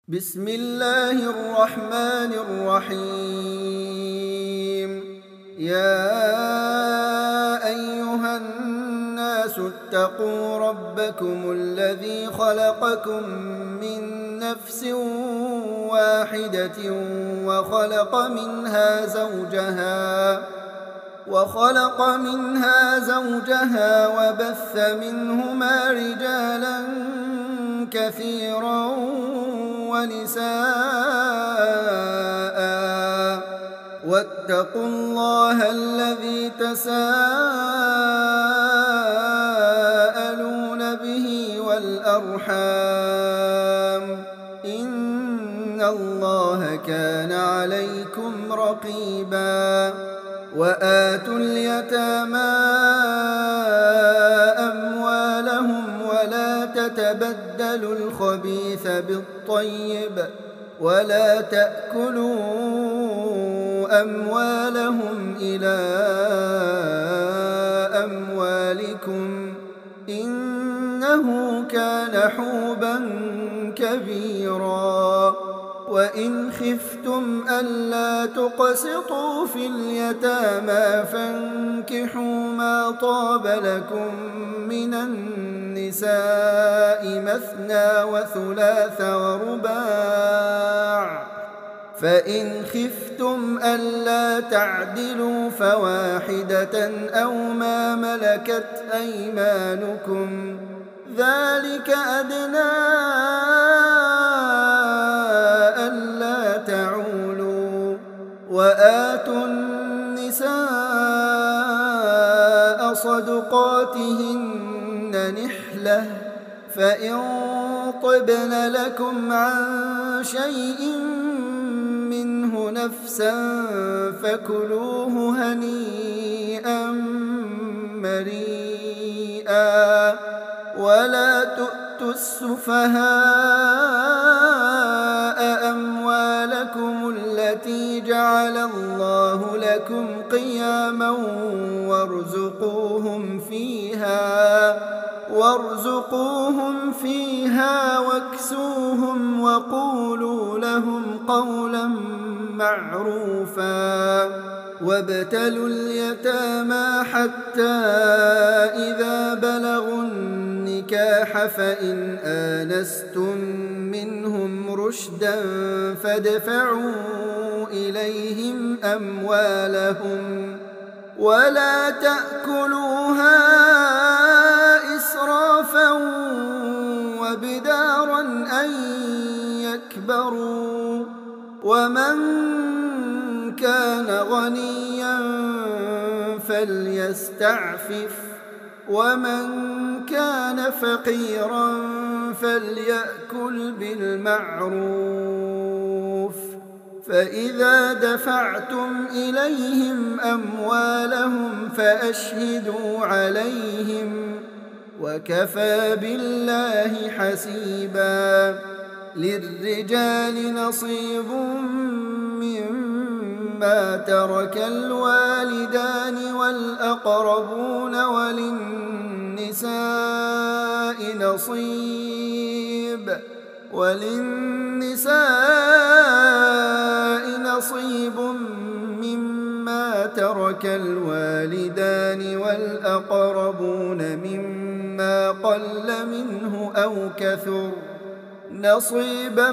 بسم الله الرحمن الرحيم. يا أيها الناس اتقوا ربكم الذي خلقكم من نفس واحدة وخلق منها زوجها وبث منهما رجالا كثيرا ونساء، واتقوا الله الذي تساءلون به والأرحام، إن الله كان عليكم رقيبا. وآتوا اليتامى أموالهم ولا تتبدلوا الخبيث بالطيب ولا تأكلوا أموالهم إلى أموالكم إنه كان حوبا كبيرا. وإن خفتم ألا تقسطوا في اليتامى فانكحوا ما طاب لكم من النساء مثنى وثلاث ورباع، فإن خفتم ألا تعدلوا فواحدة أو ما ملكت أيمانكم، ذلك أدنى ألا تعولوا. وآتوا النساء صدقاتهن نحلة، فإن طبن لكم عن شيء منه نفسا فكلوه هنيئا مريئا. ولا تؤتوا السفهاء أموالكم التي جعل الله لكم قياما وارزقوهم فيها واكسوهم وقولوا لهم قولا معروفا. وابتلوا اليتامى حتى إذا بلغوا النكاح فإن آنستم منهم رشدا فادفعوا إليهم أموالهم ولا تأكلوها إسرافا وبدارا أن يكبروا. ومن كان غنيا فليستعفف، ومن كان فقيرا فليأكل بالمعروف. فإذا دفعتم إليهم أموالهم فأشهدوا عليهم، وكفى بالله حسيبا. للرجال نصيب مما ترك الوالدان والأقربون وللنساء نصيب مما ترك الوالدان والأقربون مما قل منه أو كثر نصيبا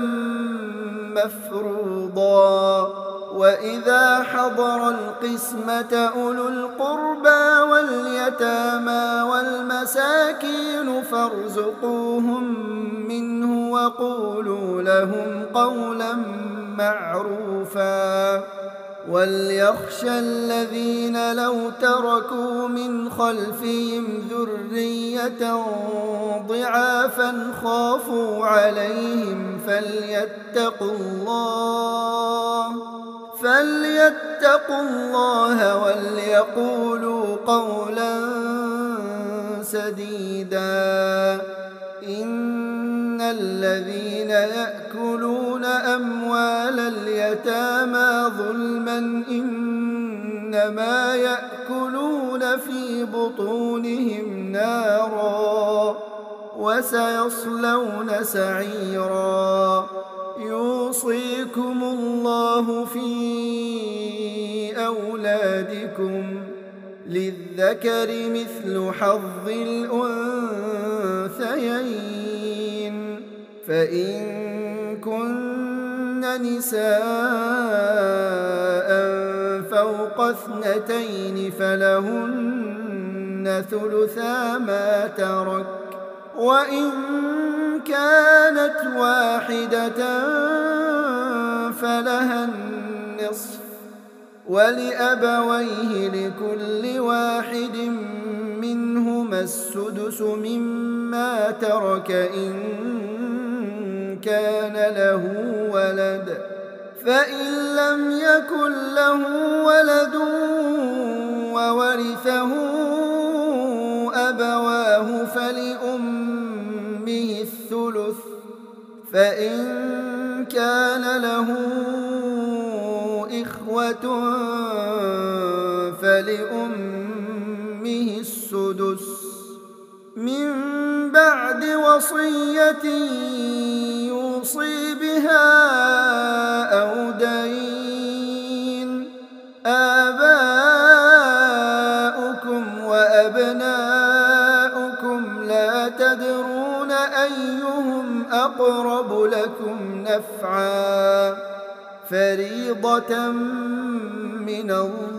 مفروضا. وإذا حضر القسمة أولو القربى واليتامى والمساكين فارزقوهم منه وقولوا لهم قولا معروفا. وليخشى الذين لو تركوا من خلفهم ذرية ضعافا خافوا عليهم فليتقوا الله وليقولوا قولا سديدا. إن الذين يأكلون أموال اليتامى ظلما إنما يأكلون في بطونهم نارا وسيصلون سعيرا يوصيكم الله في أولادكم للذكر مثل حظ الأنثيين فإن كن نساء فوق 2 فلهن ثلثا ما ترك وإن كانت واحدة فلها النصف ولأبويه لكل واحد منهما السدس مما ترك إن كان له ولد فإن لم يكن له ولد وورثه أبواه فلأمه الثلث فإن كان له إخوة فلأمه السدس من بعد وصية يوصي بها أو دين آباؤكم وأبناؤكم لا تدرون أيهم أقرب لكم نفعا فريضة من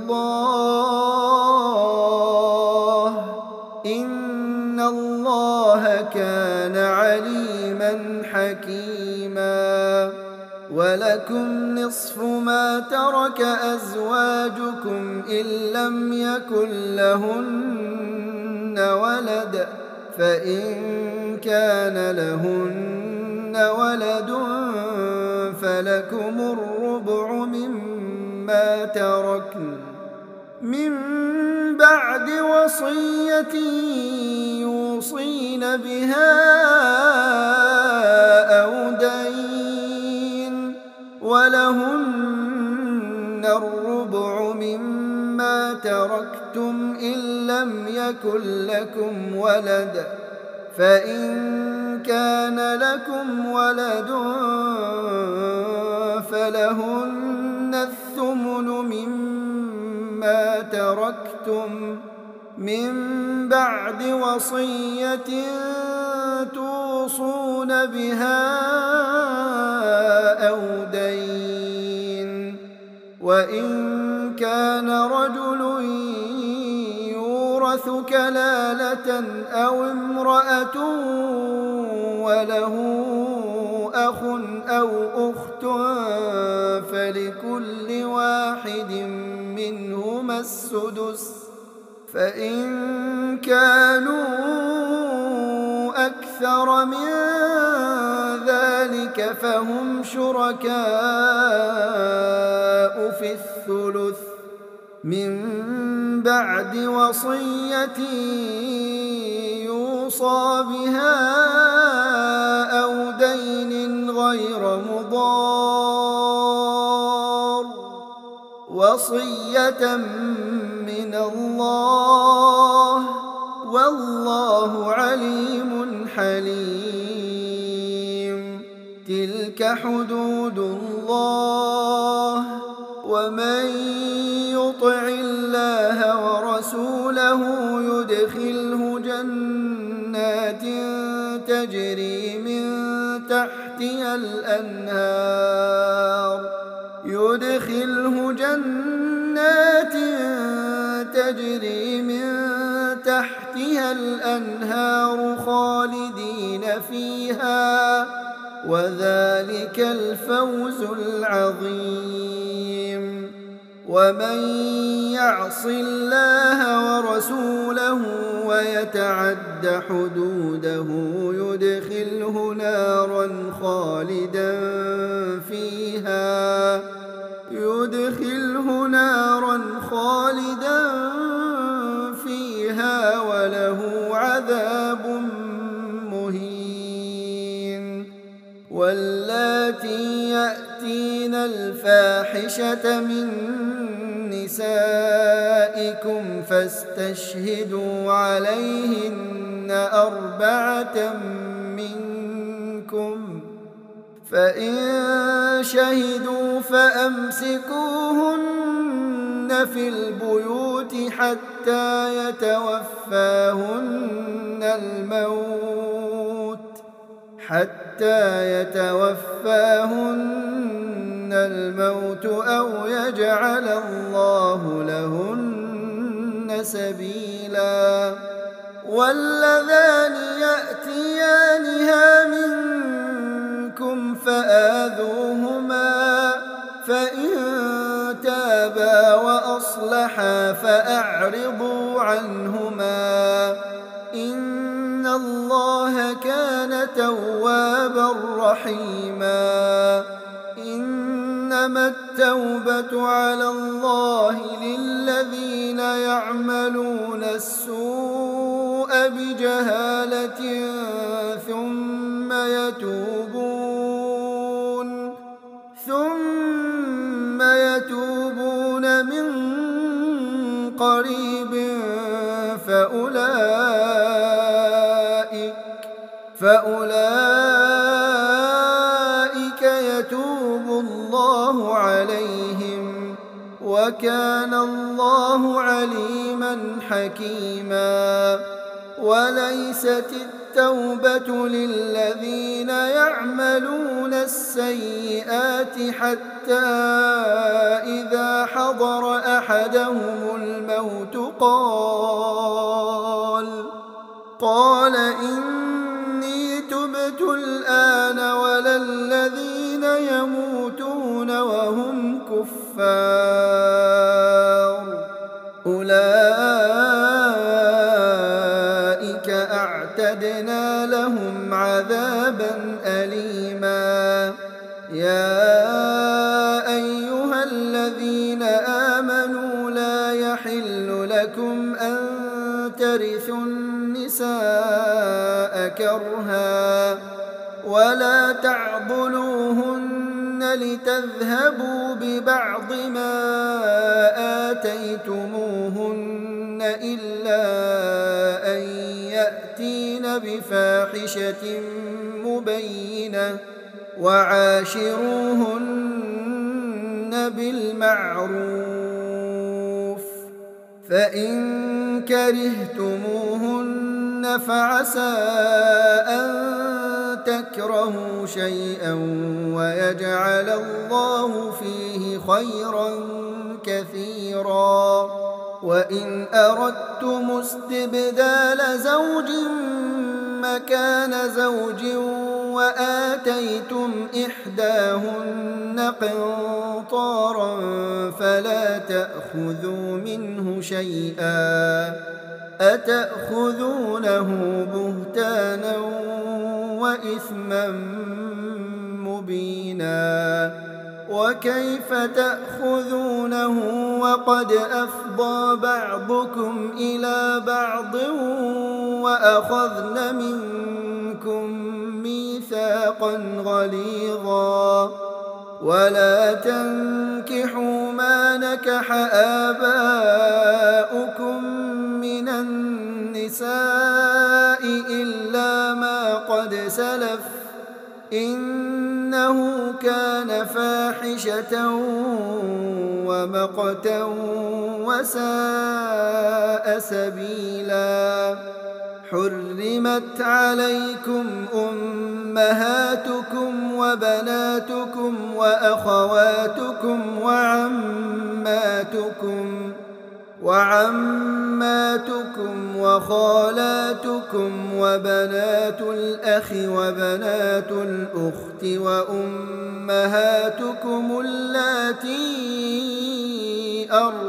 الله إن الله كان عليما حكيما ولكم نصف ما ترك أزواجكم إن لم يكن لهن ولد فإن كان لهن ولد فلكم الربع مما تركن من بعد وصية يوصين بها أو دين ولهن الربع مما تركتم إن لم يكن لكم ولد فإن كان لكم ولد فلهن الثمن مما تركتم من بعد وصية توصون بها أو دين وإن كان رجل يورث كلالة أو امرأة وله أخ أو أخت فلكل واحد منهما السدس فإن كانوا أكثر من ذلك فهم شركاء في الثلث من بعد وصية يوصى بها أو دين غير مضار وصية من الله والله عليم حليم تلك حدود الله ومن يطع الله ورسوله يدخله جنات تجري من تحتها الأنهار خالدين فيها وذلك الفوز العظيم ومن يعص الله ورسوله ويتعد حدوده يدخله نارا خالدا فيها وله عذاب مهين واللاتي يأتين الفاحشة من نسائكم فاستشهدوا عليهن 4 منكم فإن شهدوا فأمسكوهن في البيوت حتى يتوفاهن الموت أو يجعل الله لهن سبيلا. واللذان يأتيانها منكم فآذوهما فإن تابا وأصلحا فأعرضوا عنهما إن الله كان توابا رحيما. إنما التوبة على الله للذين يعملون السوء بجهالة ثم يتوبون من قريب فأولئك يتوب الله عليهم وكان الله عليما حكيما. وليست التوبة للذين يعملون السيئات حتى إذا حضر أحدهم الموت قال إني تبت الآن ولا الذين يموتون وهم كفار أولئك أعتدنا لهم عذابا أليما. يا أيها الذين آمنوا لا يحل لكم أن ترثوا النساء كرها ولا تعضلوهن لتذهبوا ببعض ما آتيتموهن إلا أن يأتين بفاحشة مبينة وعاشروهن بالمعروف. فإن كرهتموهن فعسى أن تكرهوا شيئا ويجعل الله فيه خيرا كثيرا. وإن أردتم استبدال زوج مكان زوج وآتيتم إحداهن قنطارا فلا تأخذوا منه شيئا أتأخذونه بهتانا وإثما مبينا. وكيف تأخذونه وقد أفضى بعضكم إلى بعض وأخذن منكم ميثاقا غليظا. ولا تنكحوا ما نكح آباؤكم من النساء إلا ما قد سلف إنه كان فاحشة ومقتا وساء سبيلا. حرمت عليكم أمهاتكم وبناتكم وأخواتكم وعماتكم وخالاتكم وبنات الأخ وبنات الأخت وأمهاتكم اللاتي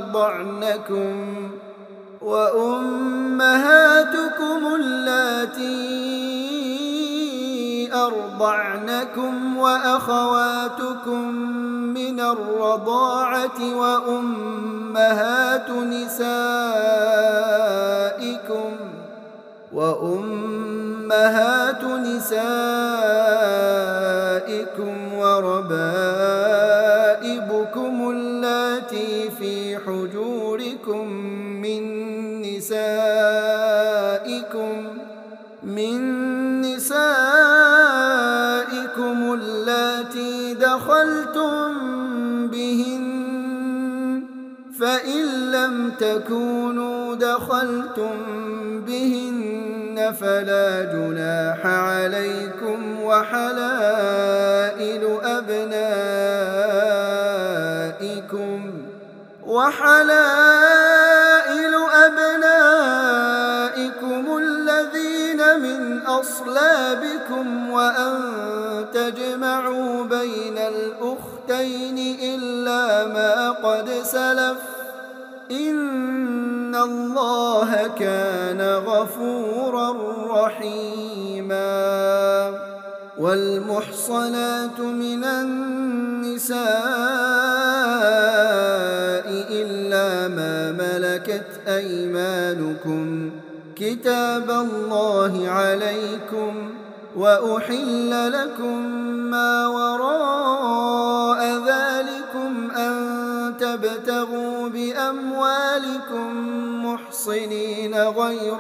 أرضعنكم وأخواتكم من الرضاعة وأمهات نسائكم وربائبكم اللاتي في حجوركم من نسائكم اللاتي اللاتي دخلتم بهن، فإن لم تكونوا دخلتم بهن فلا جناح عليكم وحلائل أبنائكم الذين من أصلابكم وأن تجمعوا بين الأختين إلا ما قد سلف، إن الله كان غفورا رحيما. والمحصنات من النساء إلا ما ملكت أيمانكم كتاب الله عليكم، وأحل لكم ما وراء ذلكم أن تبتغوا بأموالكم محصنين غير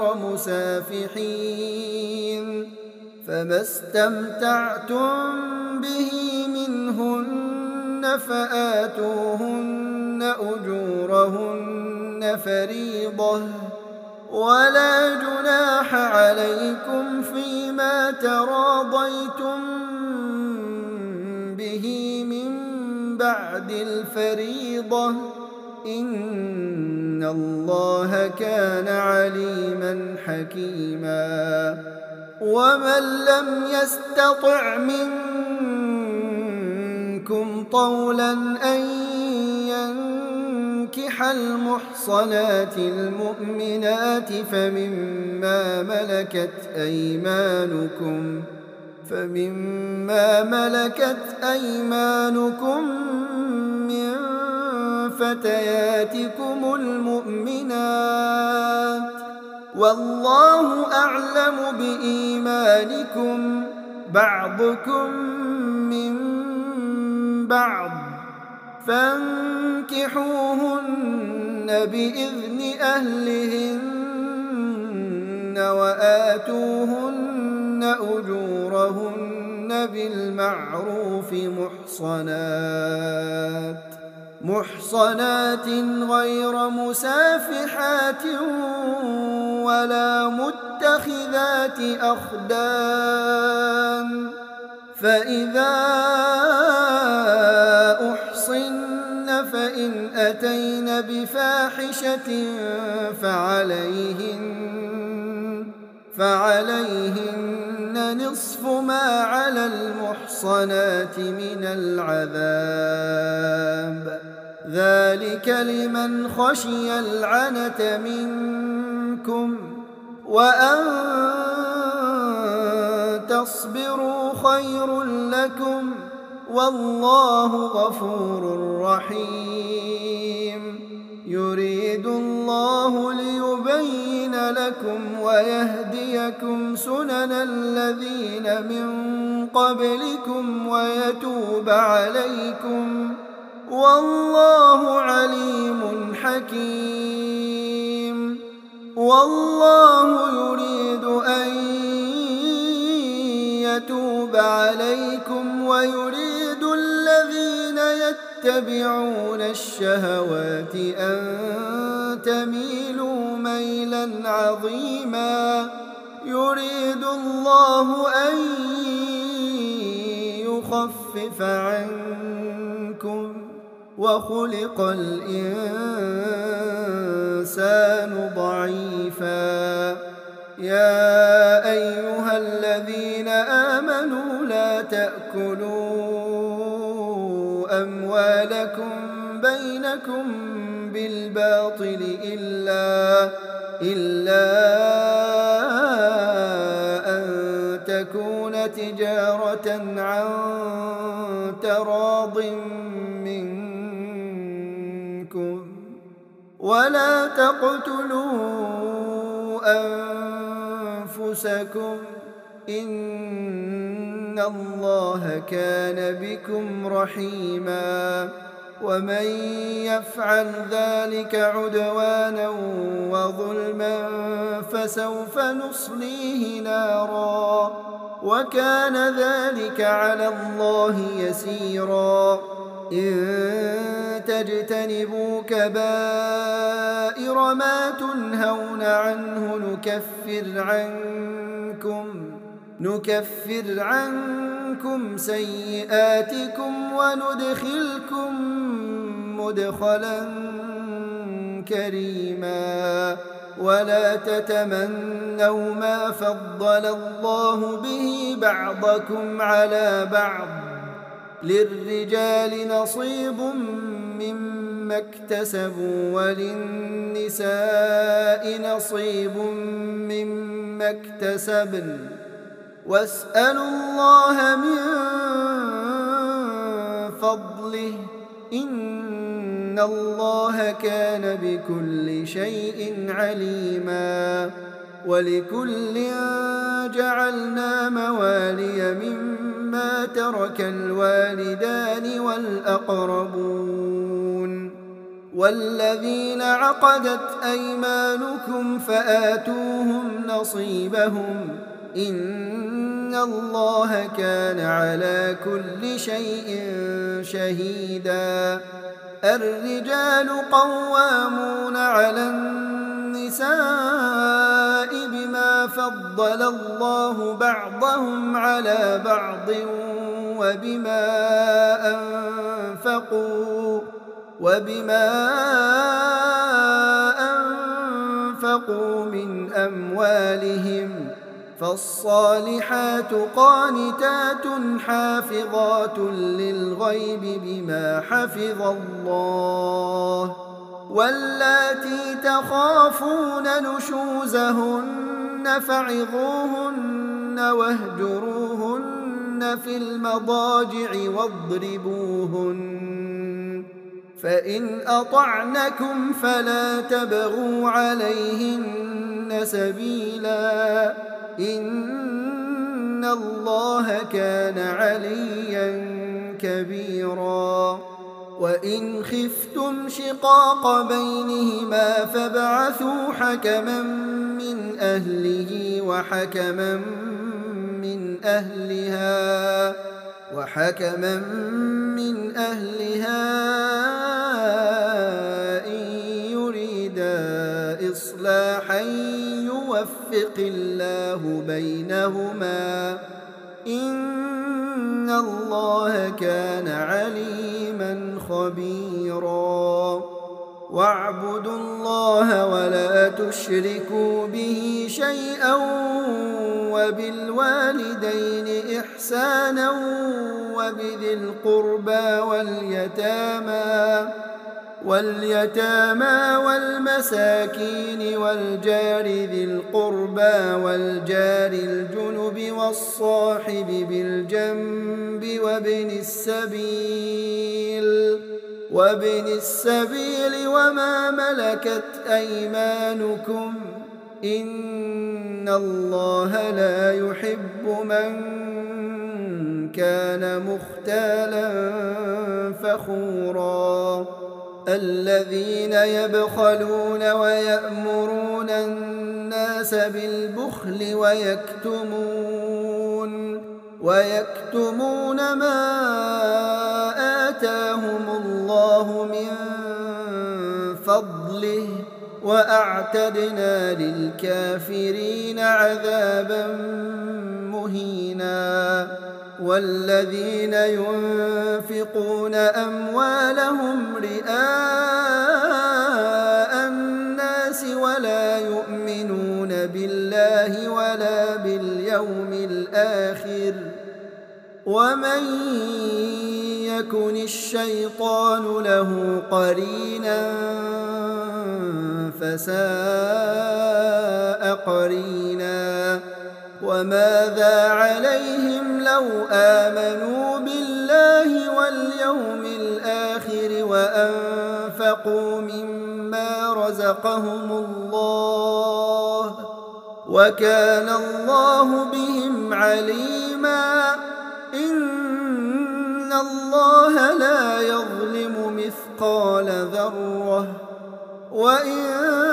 مسافحين، فما استمتعتم به منهن فآتوهن أجورهن فريضة، ولا جناح عليكم فيما تراضيتم به من بعد الفريضة، إن الله كان عليما حكيما. ومن لم يستطع منكم طولا أن ينكح المحصنات المؤمنات فمما ملكت أيمانكم من فتياتكم المؤمنات، والله أعلم بإيمانكم، بعضكم من بعض، فانكحوهن بإذن أهلهن وآتوهن أجورهن بالمعروف محصنات غير مسافحات ولا متخذات أخدان، فإذا أحصن فإن أتين بفاحشة فعليهن نصف ما على المحصنات من العذاب، ذلك لمن خشي العنة منكم، وأن تصبروا خير لكم، والله غفور رحيم. يريد الله ليبين لكم ويهديكم سنن الذين من قبلكم ويتوب عليكم، والله عليم حكيم. والله يريد أن يتوب عليكم ويريد الذين يتبعون الشهوات أن تميلوا ميلا عظيما. يريد الله أن يخفف عنكم، وخلق الإنسان ضعيفا. يا أيها الذين آمنوا لا تأكلوا أموالكم بينكم بالباطل إلا أن تكون تجارة عن تراض منكم، ولا تقتلوا أنفسكم، إن الله كان بكم رحيما. ومن يفعل ذلك عدوانا وظلما فسوف نصليه نارا وكان ذلك على الله يسيرا إن تجتنبوا كبائر ما تنهون عنه نكفر عنكم سيئاتكم وندخلكم مدخلا كريما ولا تتمنوا ما فضل الله به بعضكم على بعض للرجال نصيب مما اكتسبوا وللنساء نصيب مما اكتسبن واسألوا الله من فضله إن الله كان بكل شيء عليما ولكل جعلنا موالي مما ترك الوالدان والأقربون والذين عقدت أيمانكم فآتوهم نصيبهم إن الله كان على كل شيء شهيدا الرجال قوامون على النساء بما فضل الله بعضهم على بعض وبما أنفقوا من أموالهم فالصالحات قانتات حافظات للغيب بما حفظ الله واللاتي تخافون نشوزهن فعظوهن واهجروهن في المضاجع واضربوهن فإن أطعنكم فلا تبغوا عليهن سبيلا إن الله كان عليا كبيرا وإن خفتم شقاق بينهما فابعثوا حكما من أهله وحكما من أهلها إن يريدا إصلاحا يوفق الله بينهما إن الله كان عليما خبيرا واعبدوا الله ولا تشركوا به شيئا وبالوالدين إحسانا وبذي القربى واليتامى والمساكين والجار ذي القربى والجار الجنب والصاحب بالجنب وابن السبيل وما ملكت أيمانكم إن الله لا يحب من كان مختالا فخورا الذين يبخلون ويأمرون الناس بالبخل ويكتمون ما آتاهم الله من فضله وأعتدنا للكافرين عذابا مهينا والذين ينفقون أموالهم رئاء الناس ولا يؤمنون بالله ولا باليوم الآخر ومن يكن الشيطان له قرينا فساء قرينا وماذا عليهم لو آمنوا بالله واليوم الآخر وأنفقوا مما رزقهم الله وكان الله بهم عليما إن الله لا يظلم مثل مثقال ذرة وإن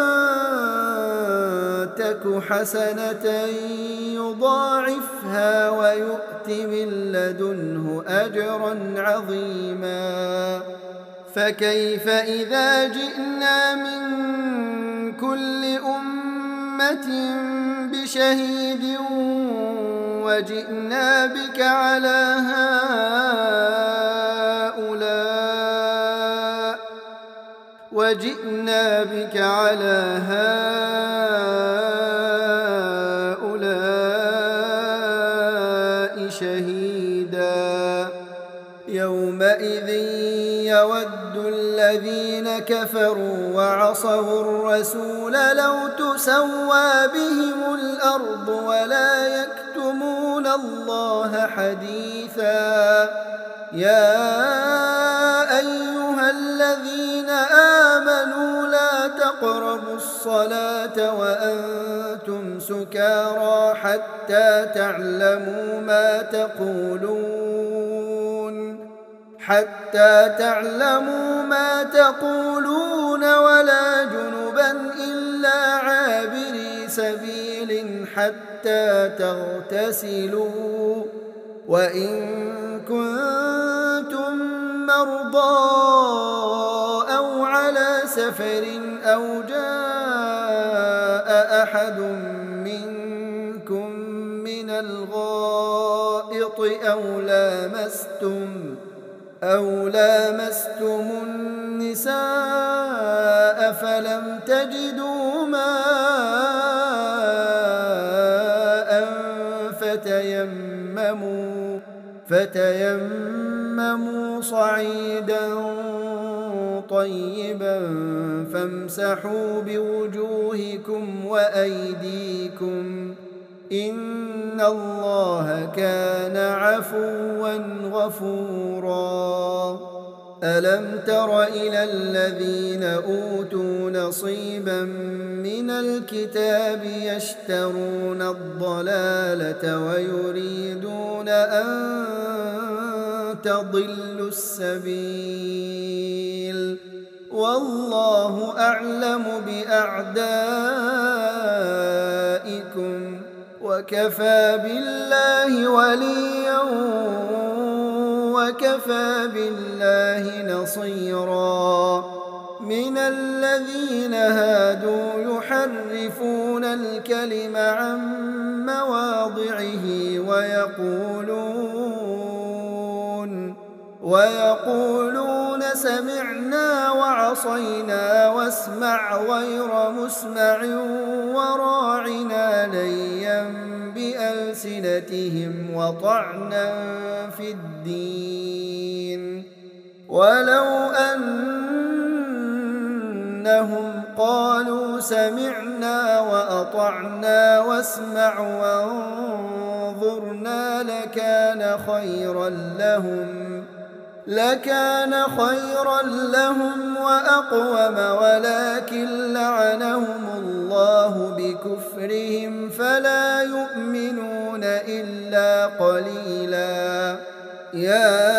تك حسنة يضاعفها ويؤت من لدنه أجرا عظيما فكيف إذا جئنا من كل أمة بشهيد وجئنا بك على هؤلاء شهيدا يومئذ يود الذين كفروا وعصوا الرسول لو تسوى بهم الأرض ولا يكتمون الله حديثا يا أيها الذين آمنوا لا تقربوا الصلاة وأنتم سكارى حتى تعلموا ما تقولون ولا جنبا إلا عابري سبيل حتى تغتسلوا وإن كنتم مرضى أو على سفر أو جاء أحد منكم من الغائط أو لامستم النساء فلم تجدوا ماء فتيمموا صعيدا طيبا فامسحوا بوجوهكم وأيديكم إن الله كان عفوا غفورا ألم تر إلى الذين أوتوا نصيبا من الكتاب يشترون الضلالة ويريدون أن تضلوا السبيل والله أعلم بأعدائكم وكفى بالله وليا وكفى بالله نصيرا من الذين هادوا يحرفون الكلم عن مواضعه ويقولون سمعنا وعصينا واسمع غير مسمع وراعنا ليا بألسنتهم وطعنا في الدين ولو أنهم قالوا سمعنا وأطعنا واسمع وانظرنا لكان خيرا لهم وأقوم ولكن لعنهم الله بكفرهم فلا يؤمنون إلا قليلا يا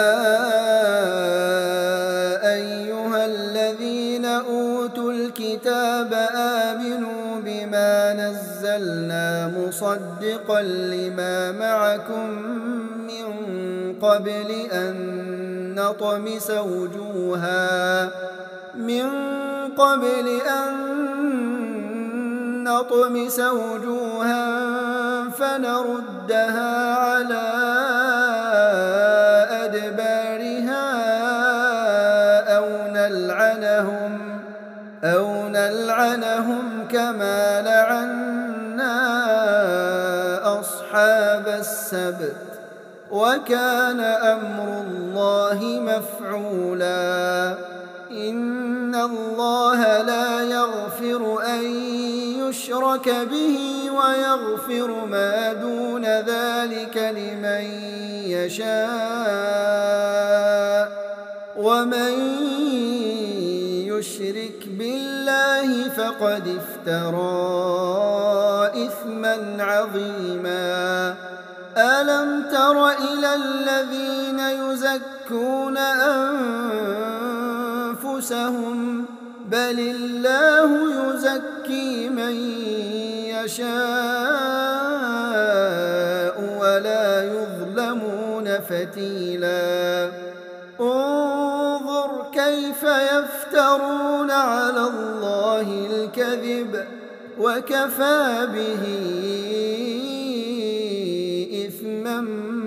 أيها الذين أوتوا الكتاب آمنوا بما نزلنا مصدقا لما معكم من قبل أن نطمس وجوها فنردها على أدبارها أو نلعنهم كما لعنا أصحاب السبت وكان أمر الله مفعولا إن الله لا يغفر أن يشرك به ويغفر ما دون ذلك لمن يشاء ومن يشرك بالله فقد افترى إثما عظيما ألم تر إلى الذين يزكون أنفسهم بل الله يزكي من يشاء ولا يظلمون فتيلا انظر كيف يفترون على الله الكذب وكفى به إثما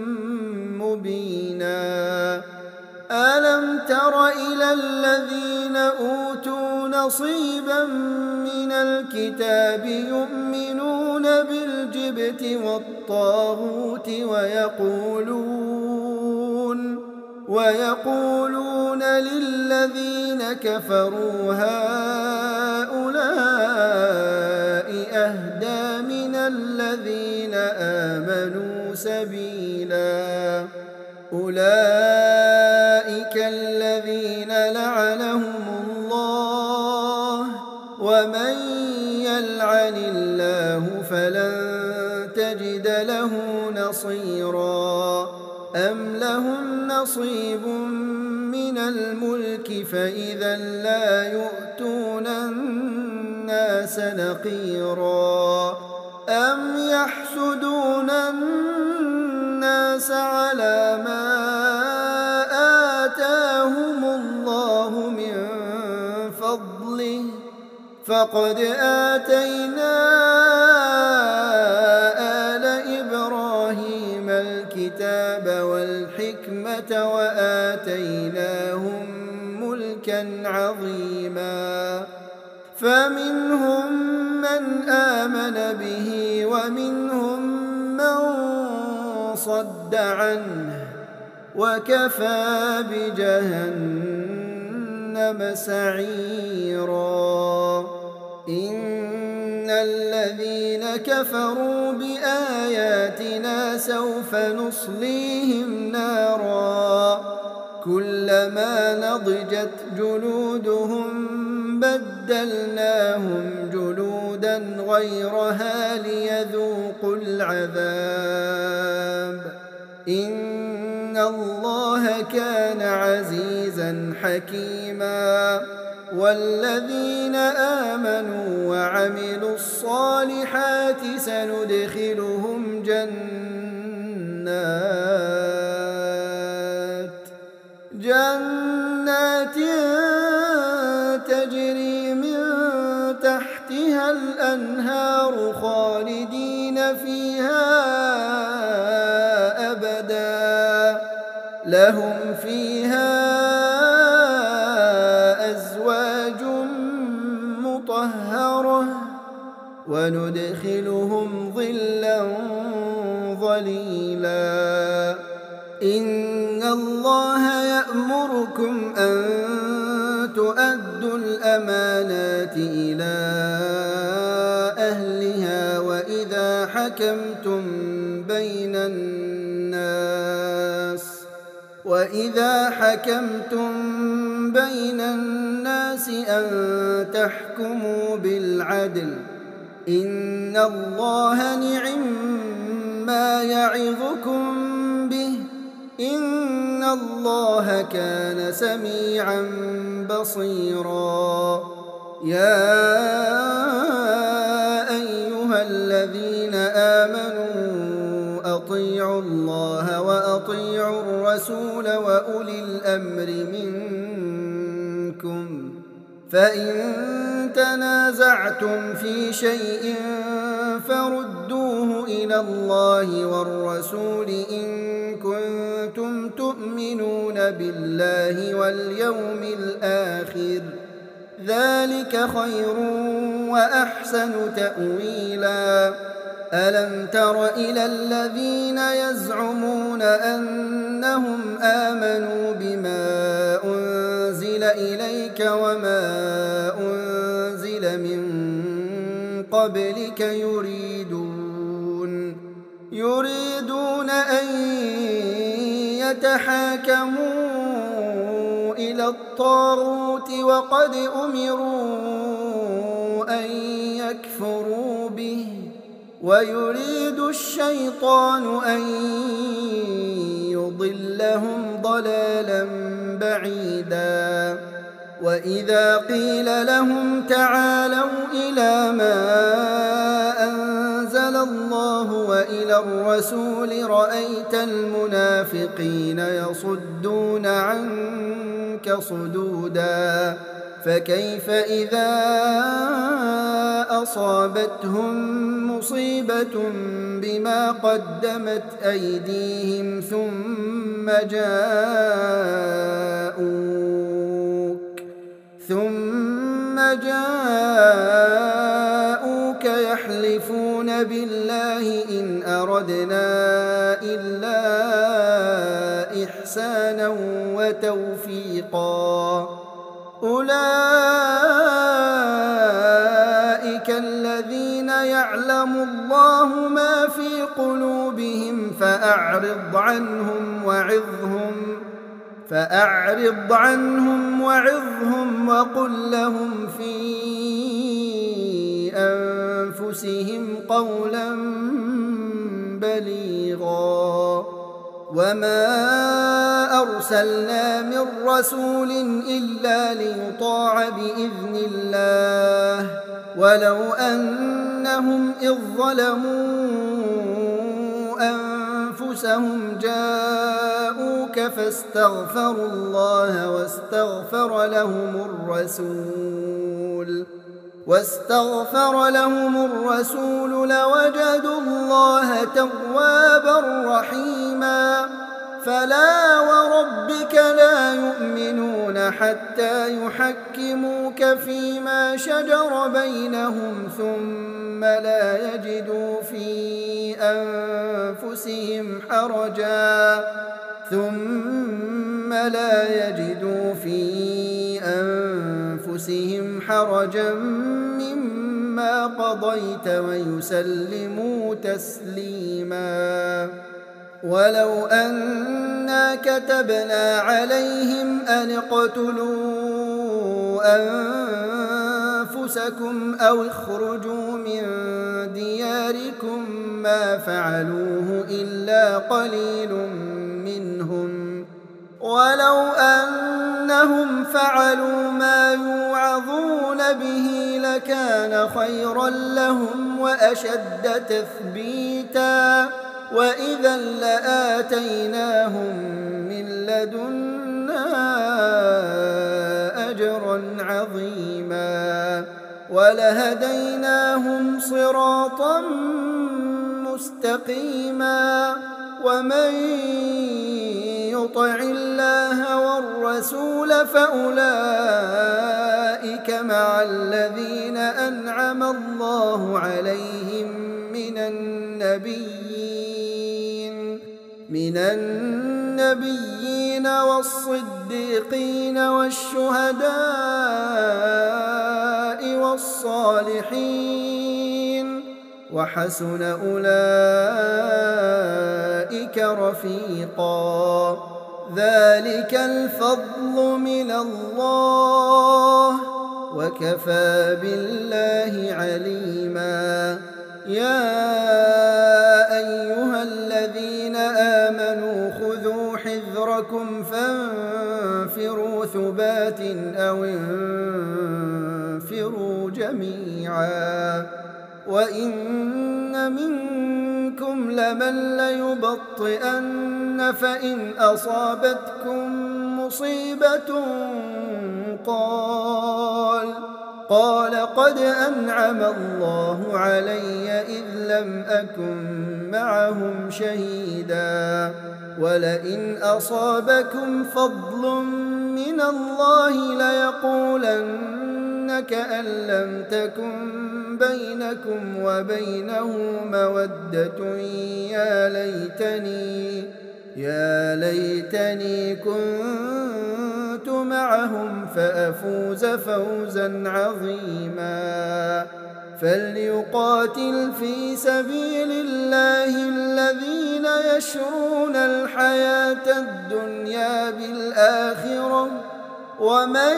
مبينا ألم تر إلى الذين أوتوا نصيبا من الكتاب يؤمنون بالجبت والطاغوت ويقولون للذين كفروا هؤلاء أهدى من الذين آمنوا سبيلا أولئك الذين لعنهم الله ومن يلعن الله فلن تجد له نصيرا أم لهم نصيب من الملك فإذا لا يؤتون الناس نقيرا أم يحسدون الناس على ما آتاهم الله من فضله فقد آتينا آل إبراهيم الكتاب والحكمة وآتيناهم ملكا عظيما فمنهم من آمن به ومنهم من صد عنه وكفى بجهنم سعيرا إن الذين كفروا بآياتنا سوف نصليهم نارا كلما نضجت جلودهم بدلناهم جلودا غيرها ليذوقوا العذاب إن الله كان عزيزا حكيما والذين آمنوا وعملوا الصالحات سندخلهم جنات تجري من تحتها الأنهار خالدين فيها أبدا لهم فيها أزواج مطهرة وندخلهم ظلا ظليلا إن الله يأمركم أن تؤدوا الأمانات إلى أهلها وإذا حكمتم بين الناس أن تحكموا بالعدل إن الله نعما يعظكم به إن الله كان سميعا بصيرا يا أيها الذين آمنوا أطيعوا الله وأطيعوا الرسول وأولي الأمر منكم فإن تنازعتم في شيء فردوه إلى الله والرسول إن كنتم تؤمنون بالله واليوم الآخر ذلك خير وأحسن تأويلا ألم تر إلى الذين يزعمون أنهم آمنوا بما أنزل إليك وما أنزل من قبلك يريدون أن يتحاكموا إلى الطاغوت وقد أمروا أن يكفروا به ويريد الشيطان أن يضلهم ضلالا بعيدا وإذا قيل لهم تعالوا إلى ما أنزل الله وإلى الرسول رأيت المنافقين يصدون عنك صدودا فكيف إذا أصابتهم مصيبة بما قدمت أيديهم ثم جاءوك يحلفون بالله إن أردنا إلا إحسانا وتوفيقا أولئك الذين يعلم الله ما في قلوبهم فأعرض عنهم وعظهم وقل لهم في أنفسهم قولا بليغا وما أرسلنا من رسول إلا ليطاع بإذن الله ولو أنهم إذ ظلموا أنفسهم جاءوك فاستغفروا الله واستغفر لهم الرسول لوجدوا الله توابا رحيما فلا وربك لا يؤمنون حتى يحكموك فيما شجر بينهم ثم لا يجدوا في أنفسهم حرجا مما قضيت ويسلموا تسليما ولو أنا كتبنا عليهم أن اقتلوا أنفسكم أو اخرجوا من دياركم ما فعلوه إلا قليل منهم ولو أنهم فعلوا ما يوعظون به لكان خيرا لهم وأشد تثبيتا وإذا لآتيناهم من لدنا أجرا عظيما ولهديناهم صراطا مستقيما ومن يطع الله والرسول فأولئك مع الذين أنعم الله عليهم من النبيين والصديقين والشهداء والصالحين وحسن أولئك رفيقا ذلك الفضل من الله وكفى بالله عليما يا أيها الذين آمنوا خذوا حذركم فانفروا ثبات أو انفروا جميعا وإن منكم لمن ليبطئن فإن أصابتكم مصيبة قال قد أنعم الله علي إذ لم أكن معهم شهيدا ولئن أصابكم فضل من الله ليقولن كأن لم تكن بينكم وبينه مودة يا ليتني كنت معهم فأفوز فوزا عظيما فليقاتل في سبيل الله الذين يشرون الحياة الدنيا بالآخرة ومن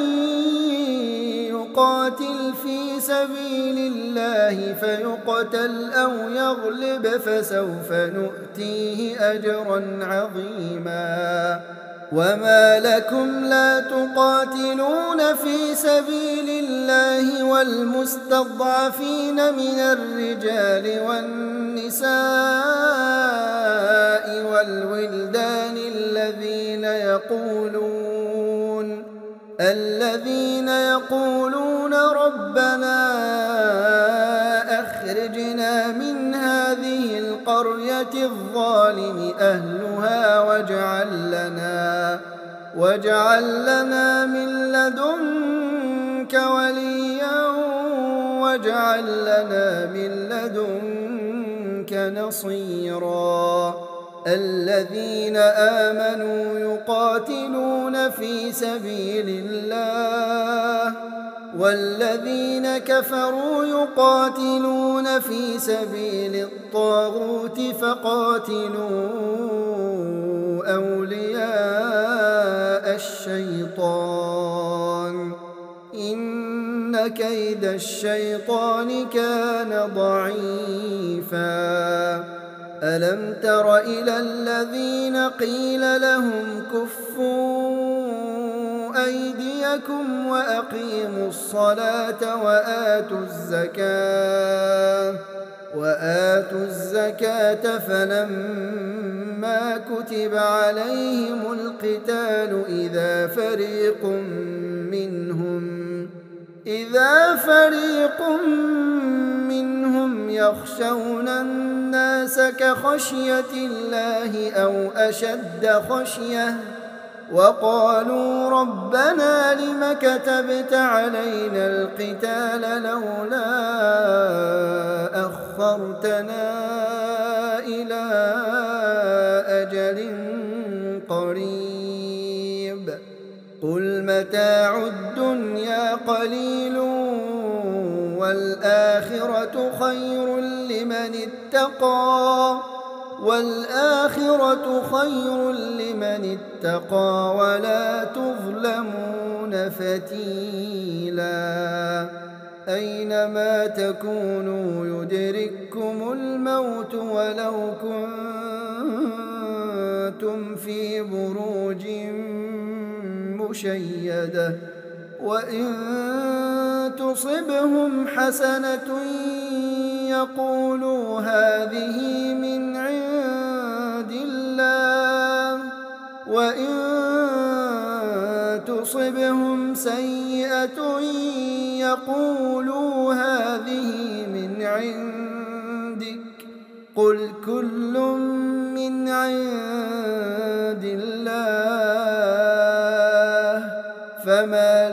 يقاتل في سبيل الله فيقتل أو يغلب فسوف نؤتيه أجرا عظيما وما لكم لا تقاتلون في سبيل الله والمستضعفين من الرجال والنساء والولدان الذين يقولون ربنا أخرجنا من هذه القرية الظالم أهلها واجعل لنا من لدنك وليا واجعل لنا من لدنك نصيرا الذين آمنوا يقاتلون في سبيل الله والذين كفروا يقاتلون في سبيل الطاغوت فقاتلوا أولياء الشيطان إن كيد الشيطان كان ضعيفا ألم تر إلى الذين قيل لهم كفوا أيديكم وأقيموا الصلاة وآتوا الزكاة فلما كتب عليهم القتال إذا فريق منهم يخشون الناس كخشية الله أو أشد خشية وقالوا ربنا لم كتبت علينا القتال لولا أخرتنا إلى أجل قريب قل متاع الدنيا قليل والآخرة خير لمن اتقى ولا تظلمون فتيلا أينما تكونوا يدرككم الموت ولو كنتم في بروج مشيدة وإن تصبهم حسنة يقولوا هذه من عند الله وإن تصبهم سيئة يقولوا هذه من عندك قل كل من عند الله فما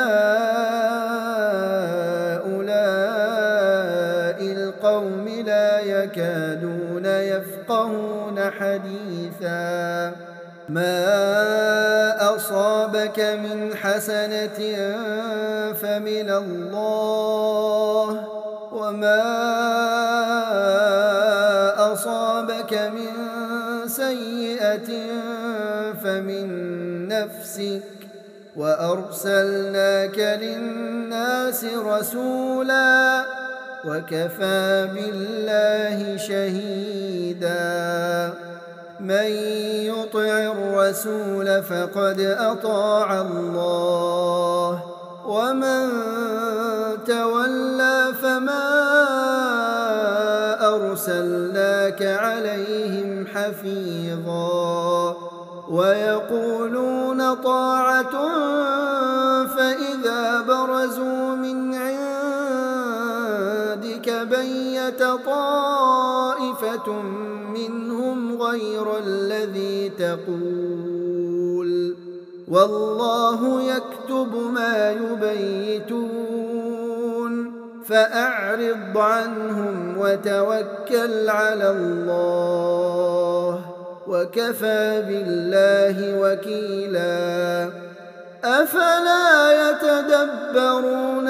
لهؤلاء القوم لا يكادون يفقهون حديثا ما أصابك من حسنة فمن الله وما أصابك من سيئة فمن نفسك وأرسلناك للناس رسولا وكفى بالله شهيدا من يطع الرسول فقد أطاع الله ومن تولى فما أرسلناك عليهم حفيظا ويقولون طاعة فإذا برزوا من عندك بيت طائفة منهم غير الذي تقول والله يكتب ما يبيتون فأعرض عنهم وتوكل على الله وكفى بالله وكيلا أفلا يتدبرون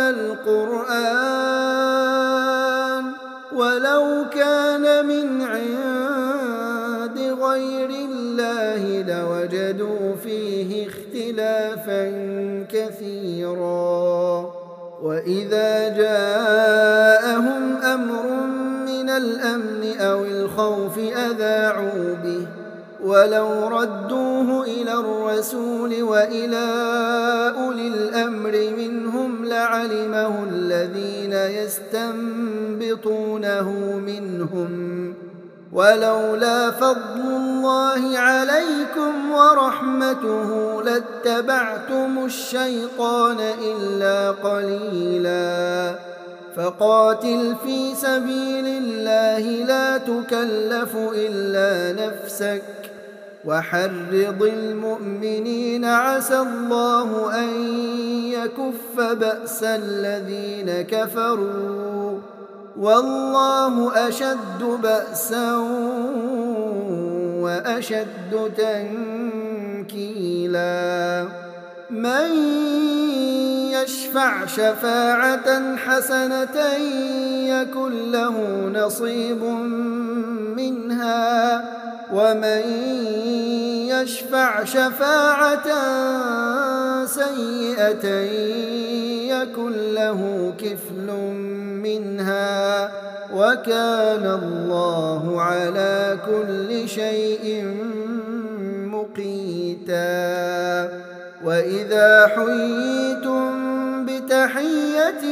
القرآن ولو كان من عند غير الله لوجدوا فيه اختلافا كثيرا وإذا جاءهم أمر من الأمن أو الخوف ولو ردوه إلى الرسول وإلى أولي الأمر منهم لعلمه الذين يستنبطونه منهم، ولولا فضل الله عليكم ورحمته لاتبعتم الشيطان إلا قليلا. فقاتل في سبيل الله لا تكلف إلا نفسك وحرض المؤمنين عسى الله أن يكف بأس الذين كفروا والله أشد بأسا وأشد تنكيلا. من يشفع شفاعة حسنة يكن له نصيب منها ومن يشفع شفاعة سيئة يكن له كفل منها وكان الله على كل شيء مقيتا. وإذا حييتم بتحية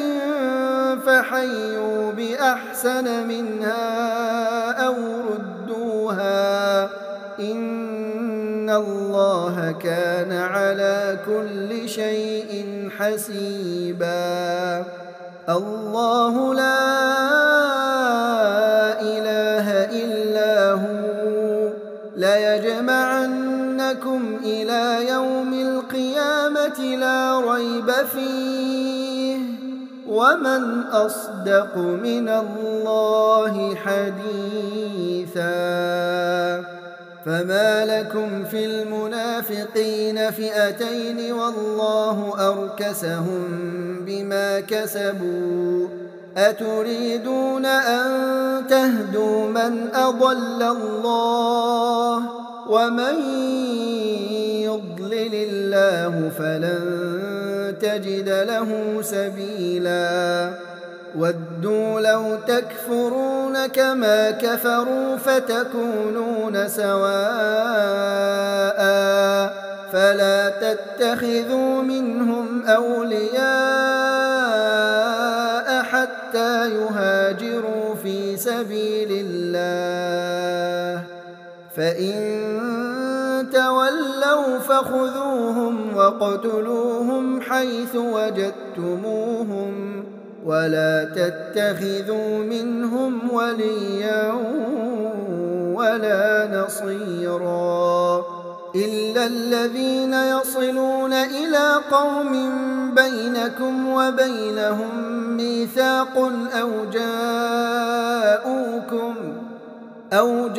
فحيوا بأحسن منها أو ردوها إن الله كان على كل شيء حسيبا. الله لا إله إلا هو ليجمعنكم إلى يوم القيامة لا ريب فيه ومن أصدق من الله حديثا. فما لكم في المنافقين فئتين والله أركسهم بما كسبوا أتريدون أن تهدوا من أضل الله ومن يضلل الله فلن تجد له سبيلا. ودوا لو تكفرون كما كفروا فتكونون سواء فلا تتخذوا منهم أولياء حتى يهاجروا في سبيل الله فإن تولوا فخذوهم واقتلوهم حيث وجدتموهم ولا تتخذوا منهم وليا ولا نصيرا إلا الذين يصلون إلى قوم بينكم وبينهم ميثاق أو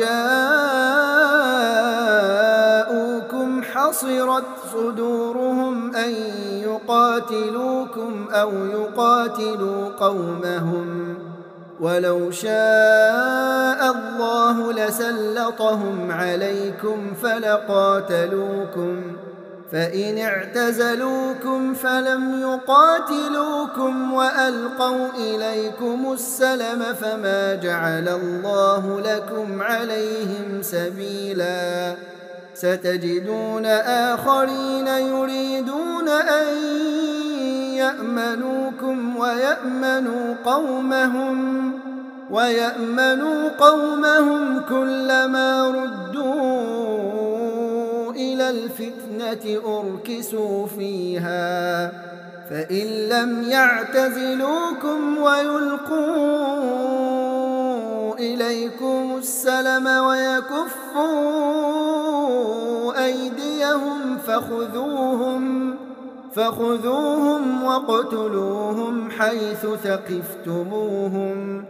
جاءوكم حصرت صدورهم أن يقاتلوكم أو يقاتلوا قومهم ولو شاء الله لسلطهم عليكم فلقاتلوكم فإن اعتزلوكم فلم يقاتلوكم وألقوا إليكم السلم فما جعل الله لكم عليهم سبيلا. ستجدون آخرين يريدون أن يأمنوكم ويأمنوا قومهم كلما ردوا إلى الفتنة أركسوا فيها فإن لم يعتزلوكم ويلقوا إليكم السلم ويكفوا أيديهم فخذوهم واقتلوهم حيث ثقفتموهم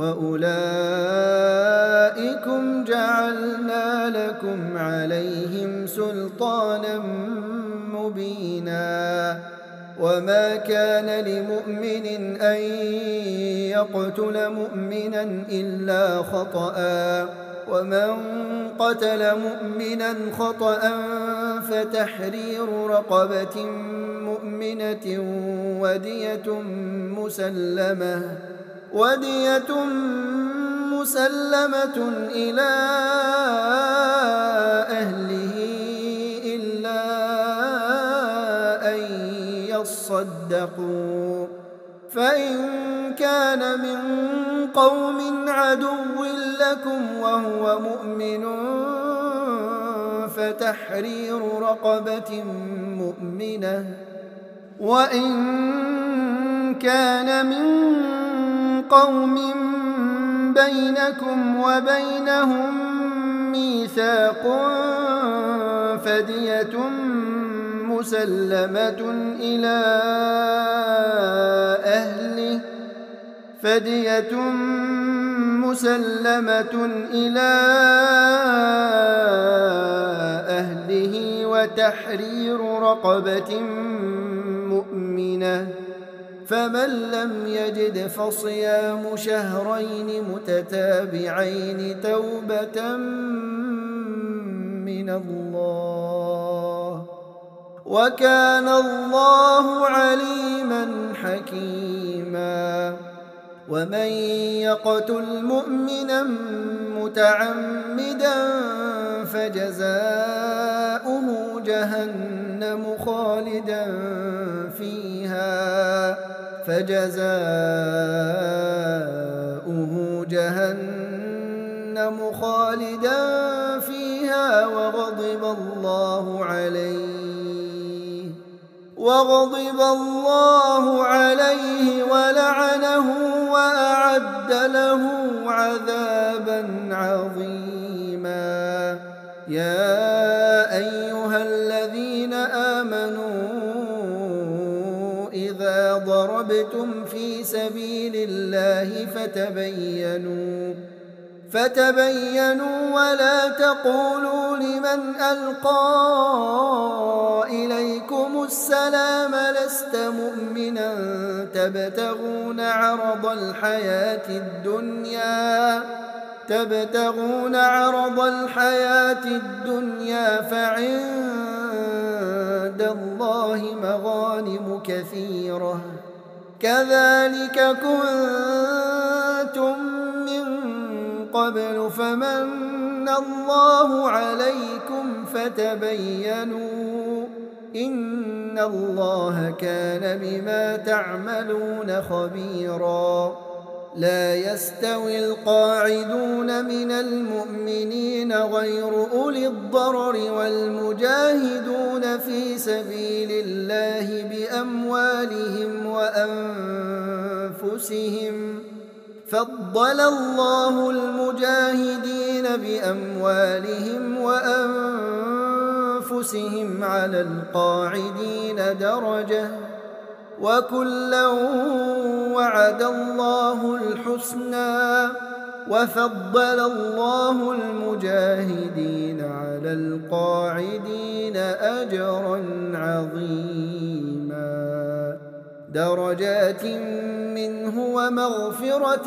وأولئكم جعلنا لكم عليهم سلطانا مبينا. وما كان لمؤمن أن يقتل مؤمنا إلا خطأ ومن قتل مؤمنا خطأ فتحرير رقبة مؤمنة ودية مسلمة إلى أهله إلا أن يصدقوا، فإن كان من قوم عدو لكم وهو مؤمن فتحرير رقبة مؤمنة، وإن كان من قوم بينكم وبينهم ميثاق فدية مسلمة إلى أهله وتحرير رقبة مؤمنة، فمن لم يجد فصيام شهرين متتابعين توبة من الله، وكان الله عليما حكيما. ومن يقتل مؤمنا متعمدا فجزاؤه جهنم خالدا فيها وغضب الله عليه ولعنه وأعد له عذابا عظيما. يا أيها الذين آمنوا إذا ضربتم في سبيل الله فتبينوا ولا تقولوا لمن ألقى إليكم السلام لست مؤمنا تبتغون عرض الحياة الدنيا فعند الله مغانم كثيرة كذلك كنتم من قبل فمن الله عليكم فتبينوا إن الله كان بما تعملون خبيرا. لا يستوي القاعدون من المؤمنين غير أولي الضرر والمجاهدون في سبيل الله بأموالهم وأنفسهم، فضل الله المجاهدين بأموالهم وأنفسهم على القاعدين درجة، وكلا وعد الله الحسنى، وفضل الله المجاهدين على القاعدين أجرا عظيما، درجات منه ومغفرة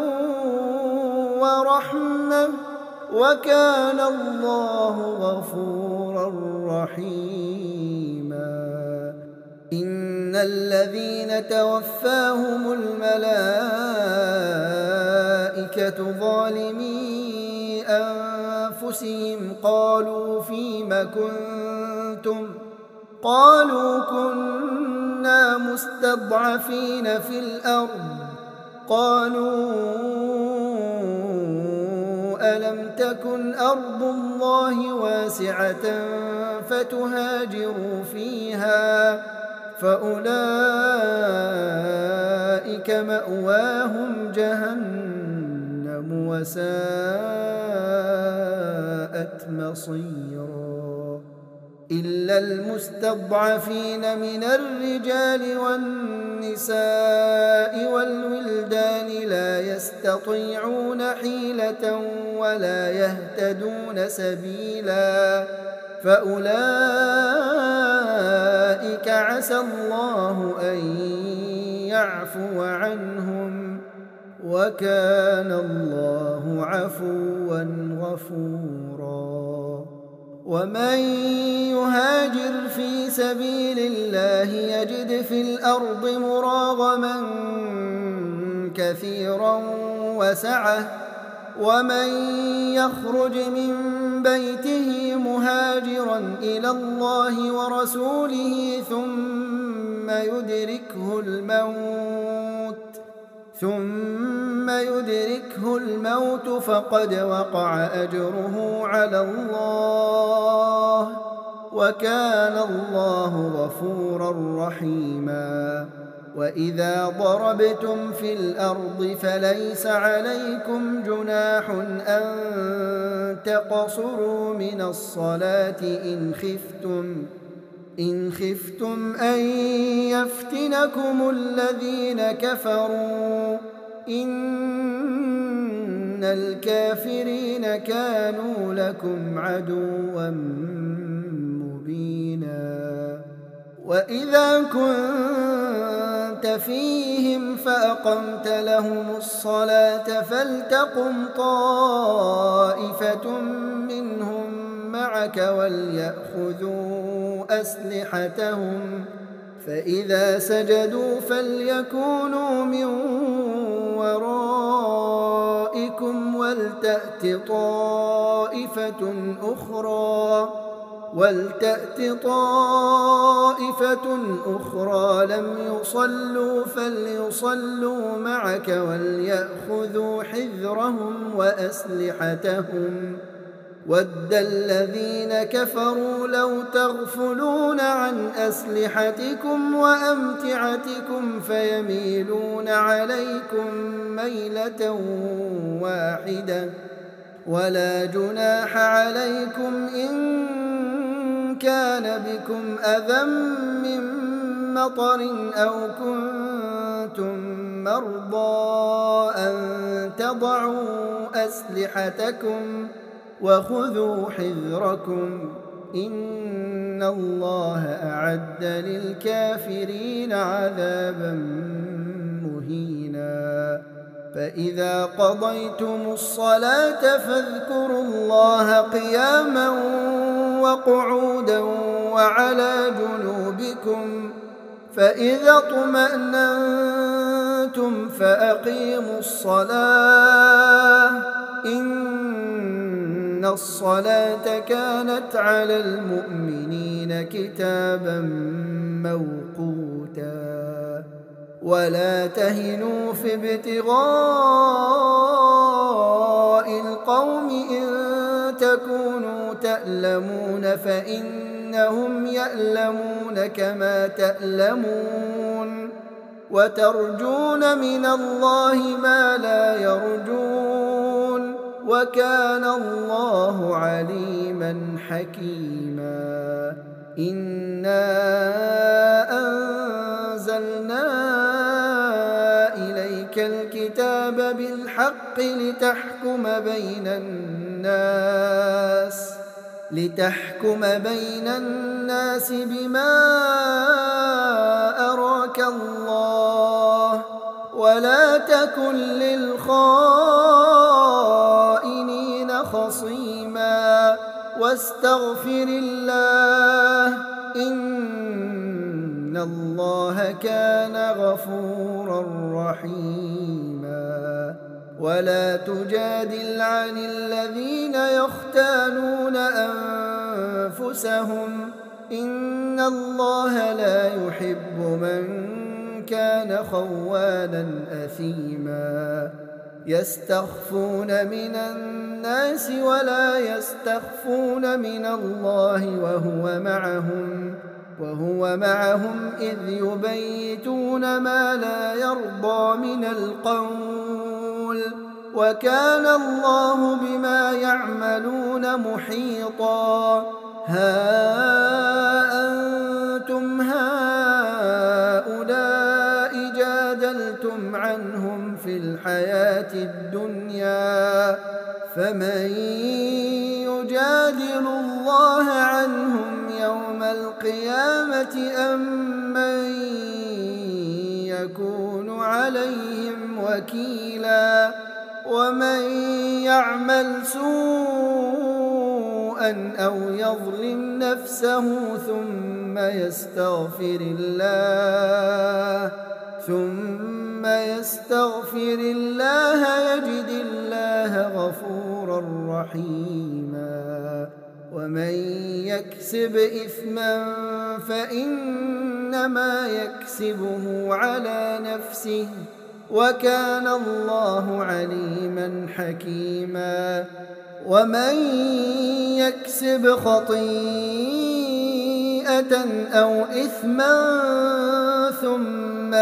ورحمة، وكان الله غفورا رحيما. إن الذين توفاهم الملائكة ظالمي أنفسهم قالوا فيم كنتم؟ قالوا كنا مستضعفين في الأرض. قالوا ألم تكن أرض الله واسعة فتهاجروا فيها، فأولئك مأواهم جهنم وساءت مصيرا. إلا المستضعفين من الرجال والنساء والولدان لا يستطيعون حيلة ولا يهتدون سبيلا، فأولئك عسى الله أن يعفو عنهم، وكان الله عفوا غفورا. ومن يهاجر في سبيل الله يجد في الأرض مراغما كثيرا وسعة، ومن يخرج من بيته مهاجرا إلى الله ورسوله ثم يدركه الموت فقد وقع أجره على الله، وكان الله غفورا رحيما. وإذا ضربتم في الأرض فليس عليكم جناح أن تقصروا من الصلاة إن خفتم أن يفتنكم الذين كفروا، إن الكافرين كانوا لكم عدوا مبينا. وإذا كنت فيهم فأقمت لهم الصلاة فلتقم طائفة منهم معك وليأخذوا أسلحتهم، فإذا سجدوا فليكونوا من ورائكم ولتأت طائفة أخرى لم يصلوا فليصلوا معك وليأخذوا حذرهم وأسلحتهم. ود الذين كفروا لو تغفلون عن أسلحتكم وأمتعتكم فيميلون عليكم ميلة واحدة، ولا جناح عليكم إن كان بكم أذى من مطر أو كنتم مرضى أن تضعوا أسلحتكم وخذوا حذركم، إن الله أعد للكافرين عذابا مهينا. فإذا قضيتم الصلاة فاذكروا الله قياما وقعودا وعلى جنوبكم، فإذا اطمأننتم فأقيموا الصلاة، إن الصلاة كانت على المؤمنين كتابا موقوتا. ولا تهنوا في ابتغاء القوم إن تكونوا تألمون فإنهم يألمون كما تألمون، وترجون من الله ما لا يرجون، وكان الله عليما حكيما. إنا أنزلنا إليك الكتاب بالحق لتحكم بين الناس بما أراك الله، ولا تكن للخائنين خصيما، واستغفر الله، إن الله كان غفورا رحيما. ولا تجادل عن الذين يختانون أنفسهم، إن الله لا يحب من كان خوانا أثيما. يستخفون من الناس ولا يستخفون من الله وهو معهم إذ يبيتون ما لا يرضى من القول، وكان الله بما يعملون محيطا. ها أنتم هؤلاء جادلتم عنهم في الحياة الدنيا، فمن يجادل الله عنهم يوم القيامة أم من يكون عليهم وكيلا. ومن يعمل سوءا أو يظلم نفسه ثم يستغفر الله يجد الله غفورا رحيما ومن يكسب إثما فإنما يكسبه على نفسه وكان الله عليما حكيما ومن يكسب خطيئة أو إثما ثم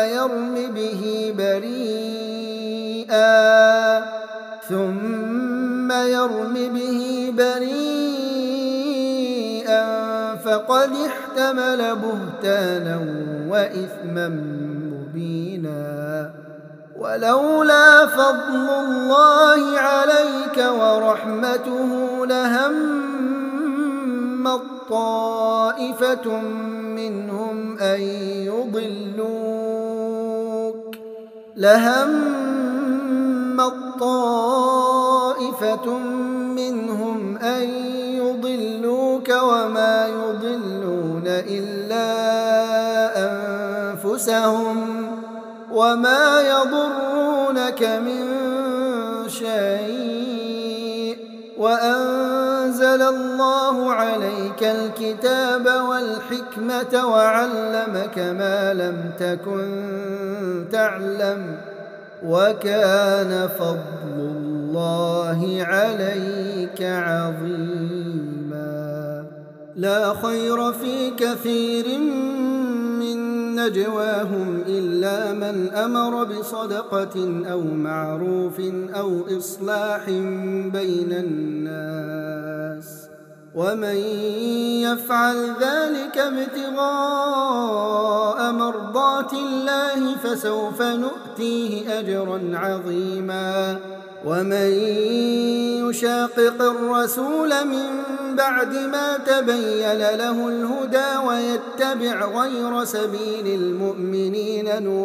يرم به بريئا فقد احتمل بهتانا وإثما مبينا ولولا فضل الله عليك ورحمته لهمت طائفة منهم أن يضلوك وما يضلون إلا أنفسهم وما يضرونك من شيء وأنزل الله عليك الكتاب والحكمة وعلمك ما لم تكن تعلم وكان فضل الله عليك عظيما لا خير في كثير من نجواهم إلا من أمر بصدقة أو معروف أو إصلاح بين الناس ومن يفعل ذلك ابتغاء مرضات الله فسوف نؤتيه أجرا عظيما ومن يشاقق الرسول من بعد ما تبين له الهدى ويتبع غير سبيل المؤمنين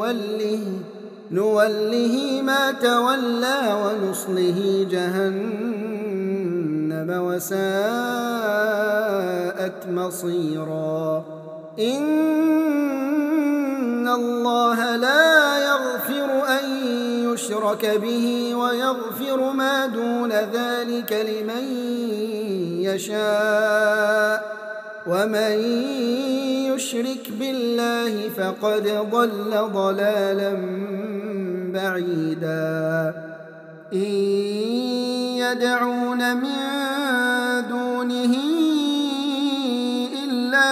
نوله ما تولى ونصله جهنم وساءت مصيرا إن الله لا يغفر أن يشرك به ويغفر ما دون ذلك لمن يشاء ومن يشرك بالله فقد ضل ضلالا بعيدا إن يدعون من دونه إلا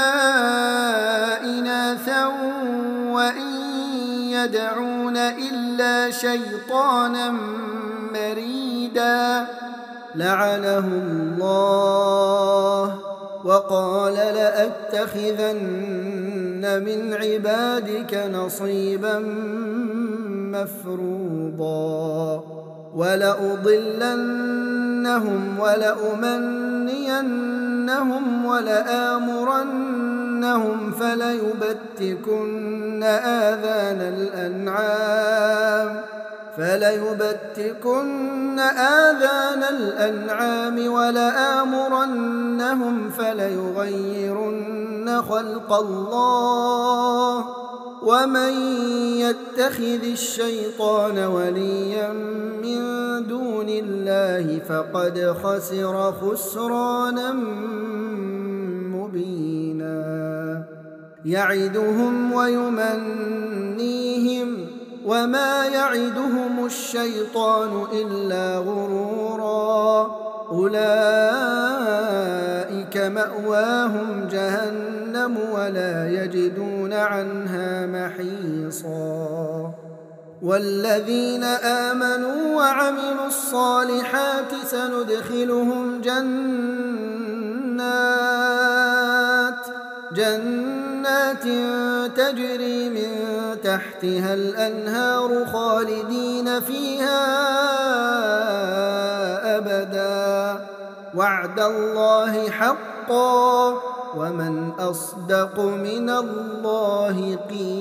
إناثا وإن يدعون إلا شيطانا مريدا لعنه الله وقال لأتخذن من عبادك نصيبا مفروضا ولأضلنهم ولأمنينهم ولآمرنهم فليبتكن آذان الأنعام ولآمرنهم فليغيرن خلق الله ومن يتخذ الشيطان وليا من دون الله فقد خسر خسرانا مبينا يعدهم ويمنيهم وما يعدهم الشيطان إلا غرورا أولئك مأواهم جهنم ولا يجدون عنها محيصا والذين آمنوا وعملوا الصالحات سندخلهم جنات تجري من تحتها الأنهار خالدين فيها أبدا وعد الله حقا ومن أصدق من الله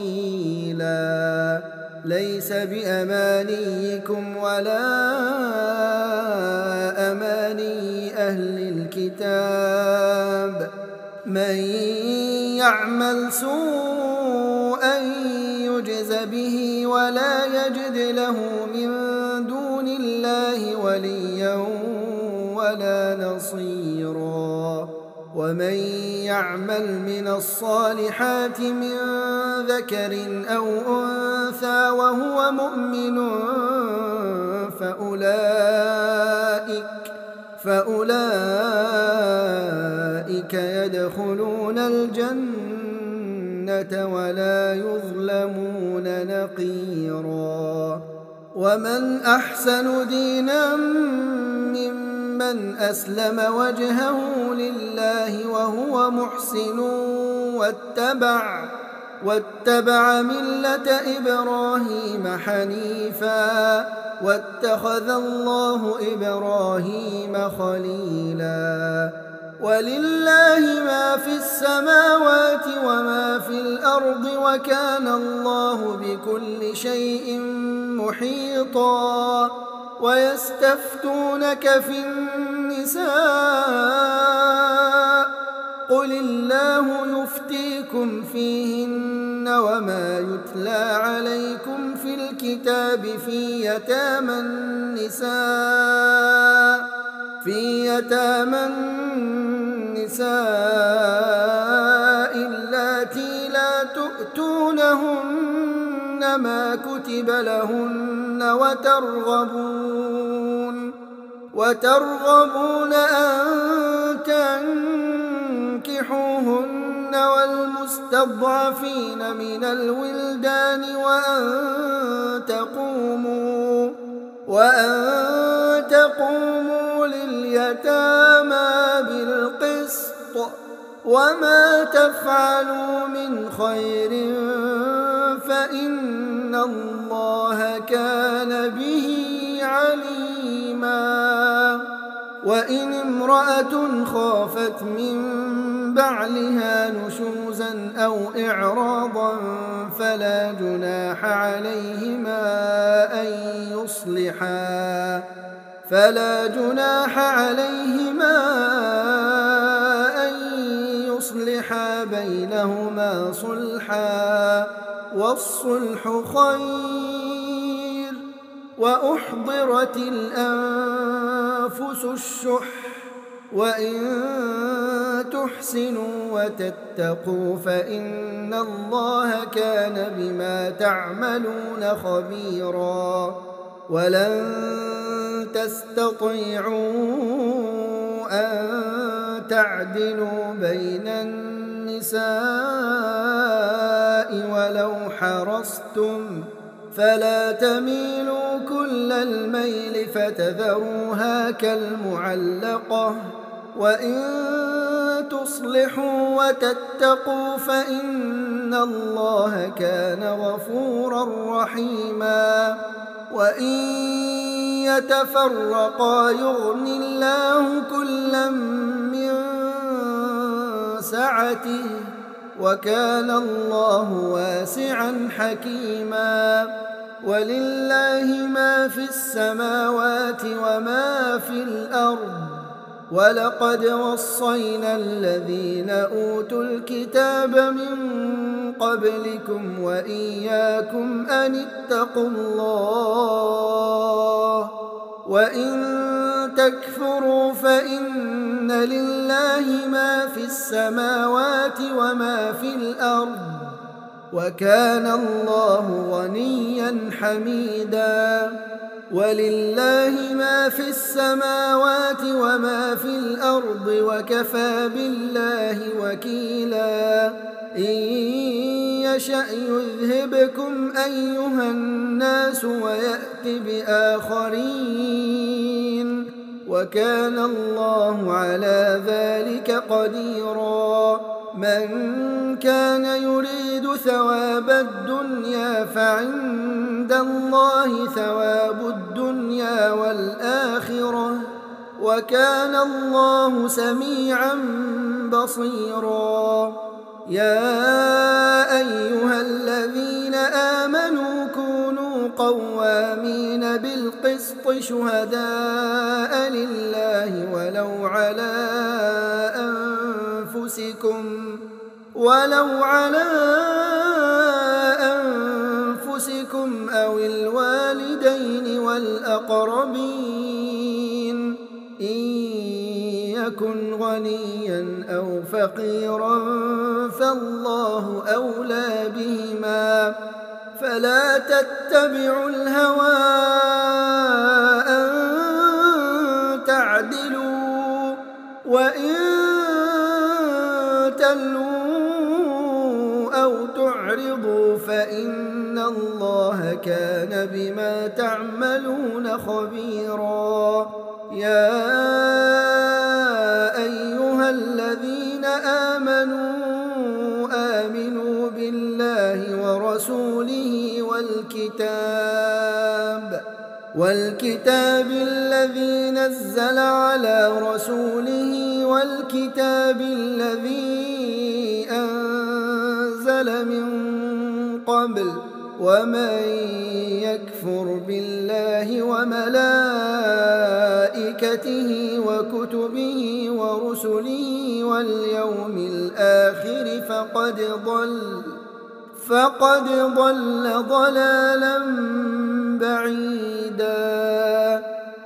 قيلا ليس بأمانيكم ولا أماني أهل الكتاب من يعمل سوءا يجز به ولا يجد له من دون الله وليا ولا نصيرا. ومن يعمل من الصالحات من ذكر أو أنثى وهو مؤمن فأولئك يدخلون الجنة ولا يظلمون نقيرا. ومن أحسن دينا ممن أسلم وجهه لله وهو محسن واتبع ملة إبراهيم حنيفا واتخذ الله إبراهيم خليلا. ولله ما في السماوات وما في الأرض وكان الله بكل شيء محيطا. ويستفتونك في النساء قل الله يفتيكم فيهن وما يتلى عليكم في الكتاب في يتامى النساء اللاتي لا تؤتونهن ما كتب لهن وترغبون أن تنكحوهن والمستضعفين من الولدان وأن تقوموا لليتامى بالقسط. وما تفعلوا من خير فإن الله كان به عليما. وإن امرأة خافت من بعلها نشوزا أو إعراضا فلا جناح عليهما أن يصلحا بينهما صلحا والصلح خير. وأحضرت الأنفس الشح وإن تحسنوا وتتقوا فإن الله كان بما تعملون خبيرا. ولن تستطيعوا أن تعدلوا بين النساء ولو حرصتم فلا تميلوا كل الميل فتذروها كالمعلقة. وإن تصلحوا وتتقوا فإن الله كان غفورا رحيما. وإن يتفرقا يغن الله كلا من سعته وكان الله واسعا حكيما. ولله ما في السماوات وما في الأرض. ولقد وصينا الذين أوتوا الكتاب من قبلكم وإياكم أن اتقوا الله. وإن تكفروا فإن لله ما في السماوات وما في الأرض وكان الله غنيا حميدا. ولله ما في السماوات وما في الأرض وكفى بالله وكيلا. إن يشأ يذهبكم أيها الناس ويأت بآخرين وكان الله على ذلك قديرا. من كان يريد ثواب الدنيا فعند الله ثواب الدنيا والآخرة وكان الله سميعا بصيرا. يا أيها الذين آمنوا كونوا قوامين بالقسط شهداء لله ولو على أنفسكم أو الوالدين والأقربين إن يكن غنيا أو فقيرا فالله أولى بهما، فلا تتبعوا الهوى أن تعدلوا، وإن تلووا أو تعرضوا فإن الله كان بما تعملون خبيرا. يا أيها الذين آمنوا بالله ورسوله والكتاب الذي نزل على رسوله والكتاب الذي أنزل من قبل، ومن يكفر بالله وملائكته وكتبه ورسله واليوم الآخر فقد ضل ضلالا بعيدا.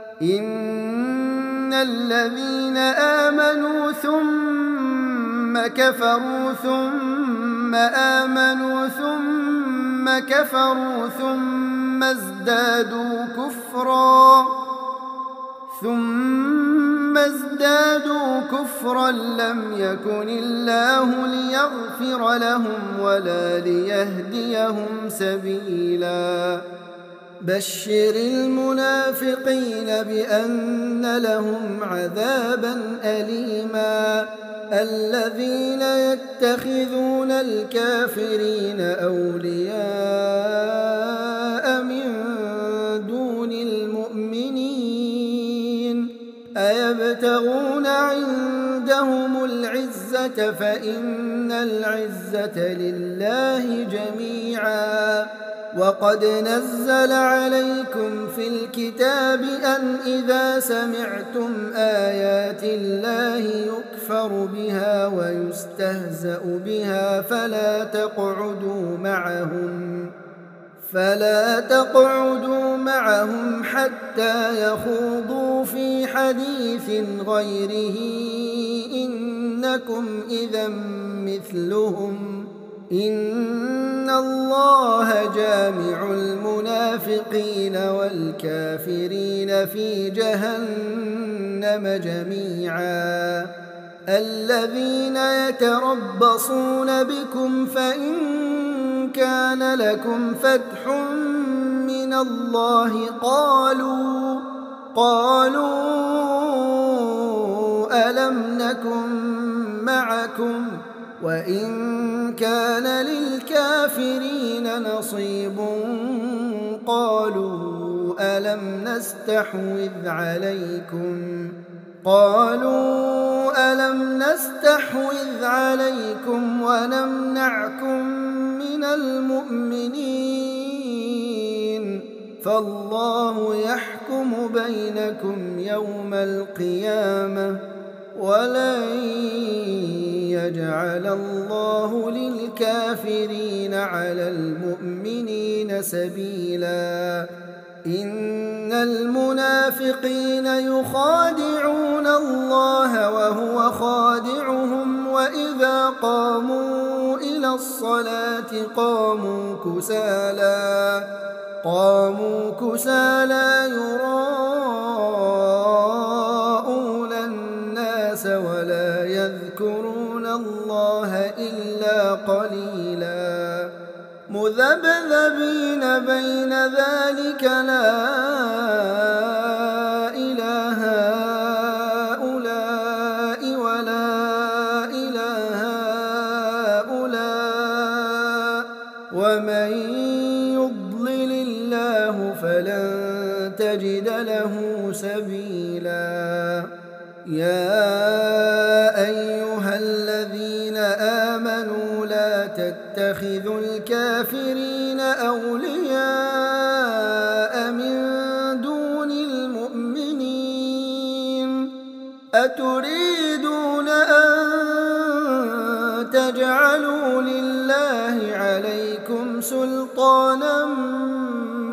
إن الذين آمنوا ثم كفروا ثم آمنوا ثم كفروا ثم ازدادوا كفرا لم يكن الله ليغفر لهم ولا ليهديهم سبيلا. بشر المنافقين بأن لهم عذابا أليما. الذين يتخذون الكافرين أولياء من دون المؤمنين أيبتغون عندهم العزة فإن العزة لله جميعا. وقد نزل عليكم في الكتاب أن إذا سمعتم آيات الله يكفر بها ويستهزأ بها فلا تقعدوا معهم حتى يخوضوا في حديث غيره إنكم إذا مثلهم. إن الله جامع المنافقين والكافرين في جهنم جميعا. الذين يتربصون بكم فإن كان لكم فتح من الله قالوا ألم نكن معكم، وإن كان للكافرين نصيب قالوا ألم نستحوذ عليكم ونمنعكم من المؤمنين، فالله يحكم بينكم يوم القيامة ولن يجعل الله للكافرين على المؤمنين سبيلا. إن المنافقين يخادعون الله وهو خادعهم وإذا قاموا إلى الصلاة قاموا كسالى يراءون الناس ولا يذكرون الله إلا قليلا. مذبذبين بين ذلك لا إله هؤلاء ولا إله هؤلاء ومن يضلل الله فلن تجد له سبيلا. يا أيها الذين آمنوا لا تتخذوا الكافرين أولياء من دون المؤمنين أتريدون أن تجعلوا لله عليكم سلطانا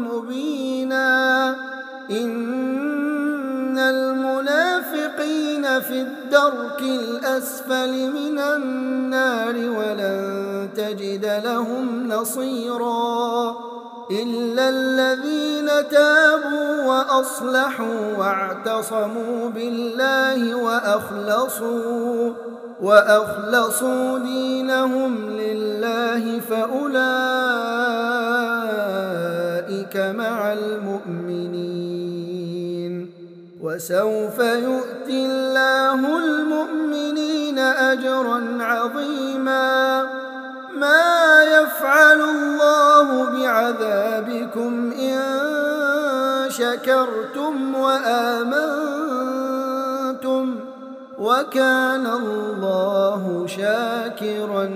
مبينا. إن المنافقين في الدرك الأسفل من النار ولن تجد لهم نصيرا إلا الذين تابوا وأصلحوا واعتصموا بالله وأخلصوا دينهم لله فأولئك مع المؤمنين وسوف يؤتي الله المؤمنين أجرا عظيما ما يفعل الله بعذابكم إن شكرتم وآمنتم وكان الله شاكرا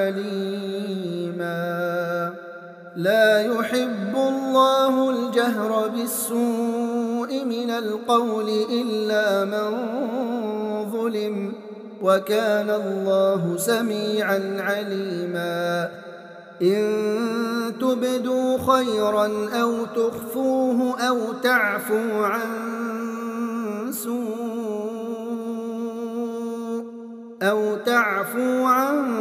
عليما لا يحب الله الجهر بالسوء من القول إلا من ظلم وكان الله سميعا عليما إن تبدوا خيرا أو تخفوه أو تعفوا عن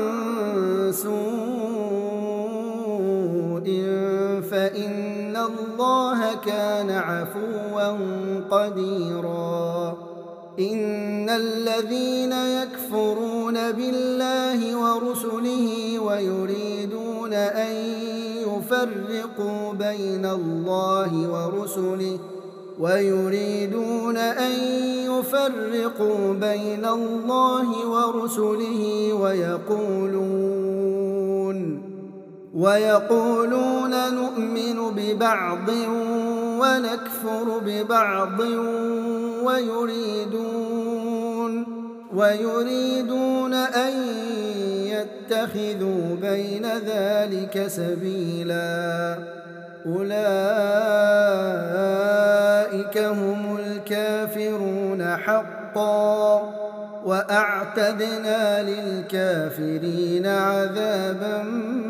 سوء فإن الله كان عفوا قديرا إن الذين يكفرون بالله ورسله ويريدون أن يفرقوا بين الله ورسله ويقولون نؤمن ببعض ونكفر ببعض ويريدون أن يتخذوا بين ذلك سبيلا أولئك هم الكافرون حقا وأعتدنا للكافرين عذابا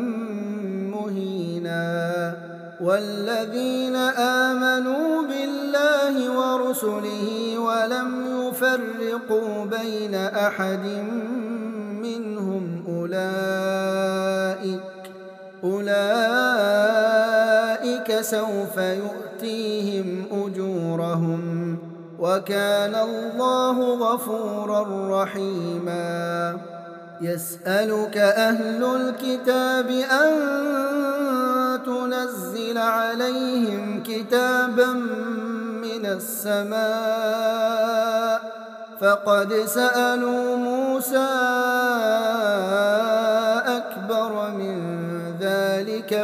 مهينا والذين آمنوا بالله ورسله ولم يفرقوا بين أحد منهم أولئك سوف يؤتيهم أجورهم وكان الله غفورا رحيما يسألك أهل الكتاب أن تنزل عليهم كتابا من السماء فقد سألوا موسى أكبر من ذلك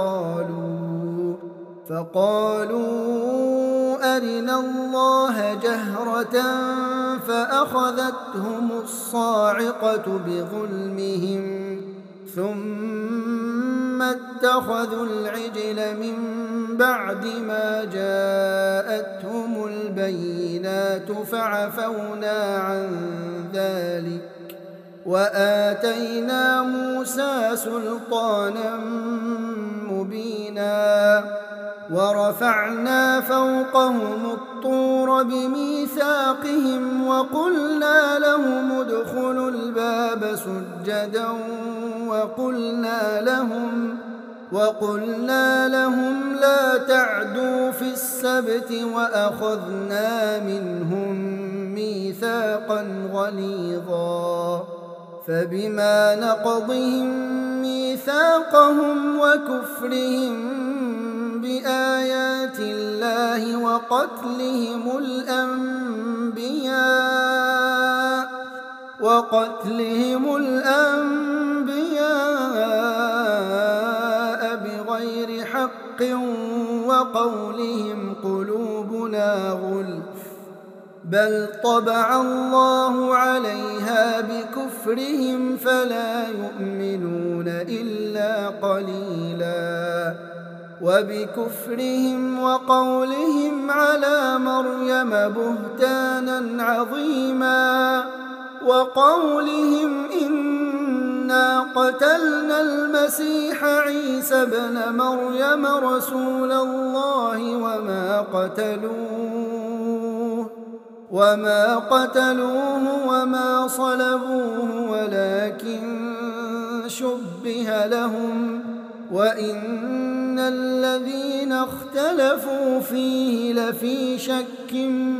فقالوا أرنا الله جهرة فأخذتهم الصاعقة بظلمهم ثم اتخذوا العجل من بعد ما جاءتهم البينات فعفونا عن ذلك وآتينا موسى سلطانا مبينا ورفعنا فوقهم الطور بميثاقهم وقلنا لهم الباب سجدا وقلنا لهم لا تعدوا في السبت وأخذنا منهم ميثاقا غليظا فبما نقضهم ميثاقهم وكفرهم بآيات الله وقتلهم الأنبياء بغير حق وقولهم قلوبنا غلف بل طبع الله عليها بكفرهم فلا يؤمنون إلا قليلا وبكفرهم وقولهم على مريم بهتانا عظيما وقولهم إنا قتلنا المسيح عيسى ابن مريم رسول الله وما قتلوه وما صلبوه ولكن شبه لهم وإن الذين اختلفوا فيه لفي شك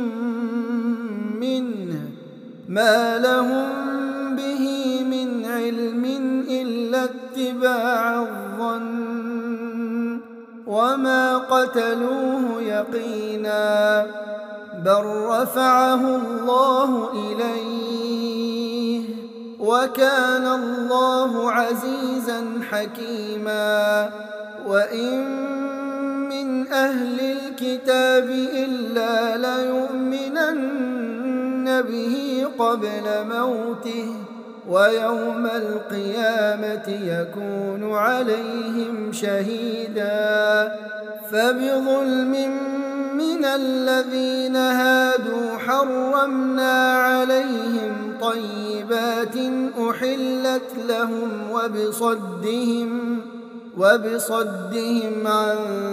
منه ما لهم به من علم إلا اتباع الظن وما قتلوه يقينا بل رفعه الله إليه وكان الله عزيزا حكيما وإن من أهل الكتاب إلا ليؤمنن به قبل موته ويوم القيامة يكون عليهم شهيدا فبظلم من الذين هادوا حرمنا عليهم طيبات أحلت لهم وبصدهم عن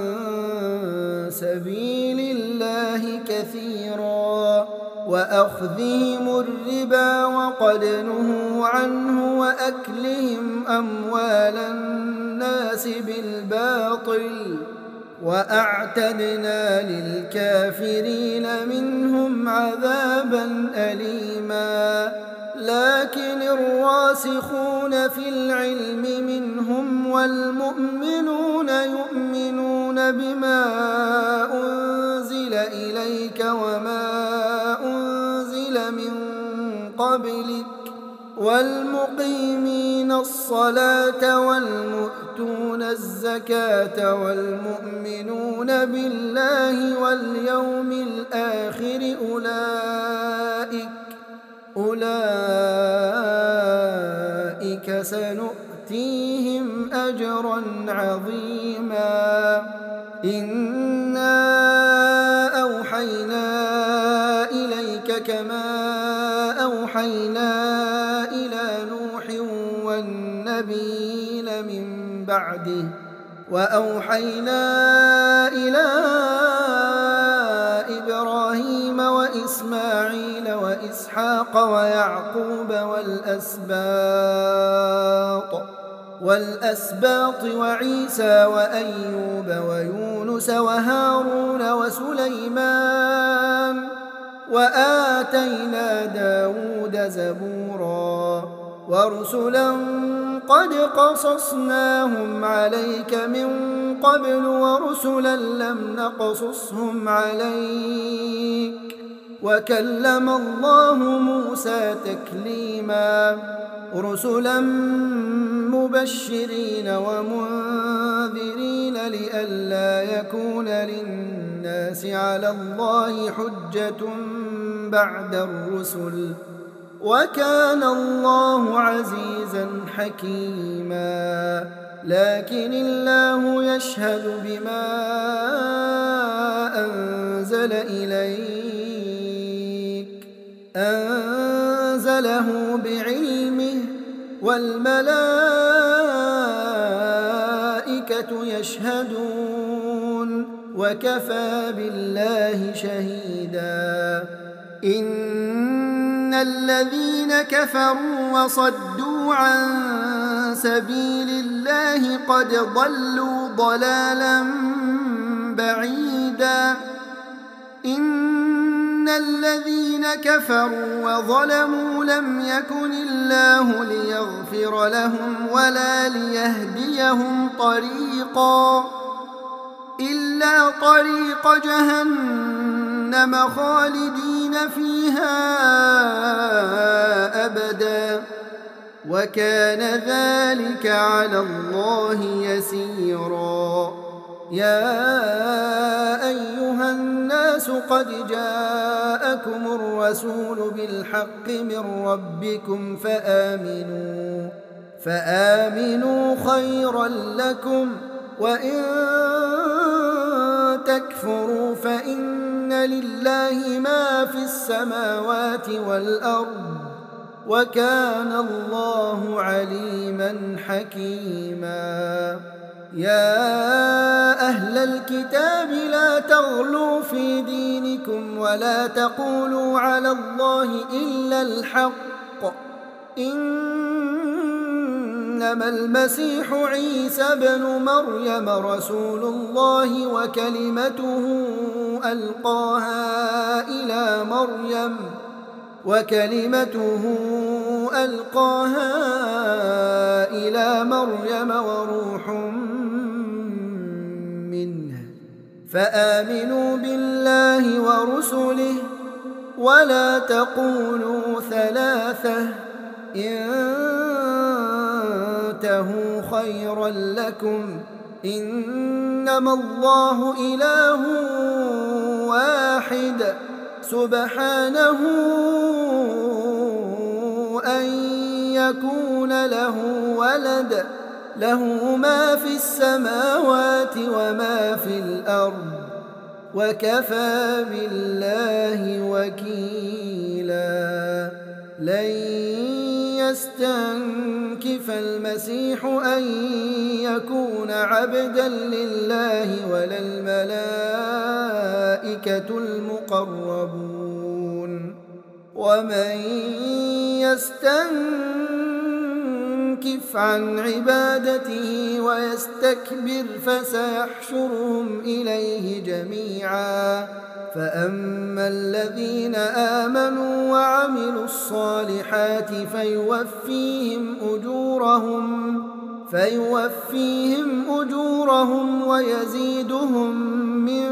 سبيل الله كثيرا وأخذهم الربا وقد نهوا عنه وأكلهم أموال الناس بالباطل وأعتدنا للكافرين منهم عذابا أليما لكن الراسخون في العلم منهم والمؤمنون يؤمنون بما أنزل إليك وما أنزل من قبلك والمقيمين الصلاة والمؤتون الزكاة والمؤمنون بالله واليوم الآخر أولئك سنؤتيهم أجرا عظيما إنا أوحينا إليك كما أوحينا إلى نوح والنبيين من بعده وأوحينا إلى إبراهيم وإسماعيل وإسحاق ويعقوب والأسباط وعيسى وأيوب ويونس وهارون وسليمان وآتينا داود زبورا ورسلا قد قصصناهم عليك من قبل ورسلا لم نقصصهم عليك وكلم الله موسى تكليما رسلا مبشرين ومنذرين لئلا يكون للناس على الله حجة بعد الرسل وكان الله عزيزا حكيما لكن الله يشهد بما أنزل إليك أنزله بعلمه والملائكة يشهدون وكفى بالله شهيدا إن الذين كفروا وصدوا عن سبيل الله قد ضلوا ضلالا بعيدا إن الذين كفروا وظلموا لم يكن الله ليغفر لهم ولا ليهديهم طريقا إلا طريق جهنم خالدين فيها أبدا وكان ذلك على الله يسيرا يا أيها الناس قد جاءكم الرسول بالحق من ربكم فآمنوا خيرا لكم وإن تكفروا فإن لله ما في السماوات والأرض وكان الله عليما حكيما يا أهل الكتاب لا تغلوا في دينكم ولا تقولوا على الله إلا الحق إنما المسيح عيسى بن مريم رسول الله وكلمته ألقاها إلى مريم وروح منه فآمنوا بالله ورسله ولا تقولوا ثلاثة انتهوا خيرا لكم إنما الله إله واحد سبحانه أن يكون له ولد له ما في السماوات وما في الأرض وكفى بالله وكيلا لن يستنكف المسيح أن يكون عبدا لله ولا الملائكة المقربون ومن يستنكف عن عبادته ويستكبر فسيحشرهم إليه جميعا فأما الذين آمنوا وعملوا الصالحات فيوفيهم أجورهم ويزيدهم من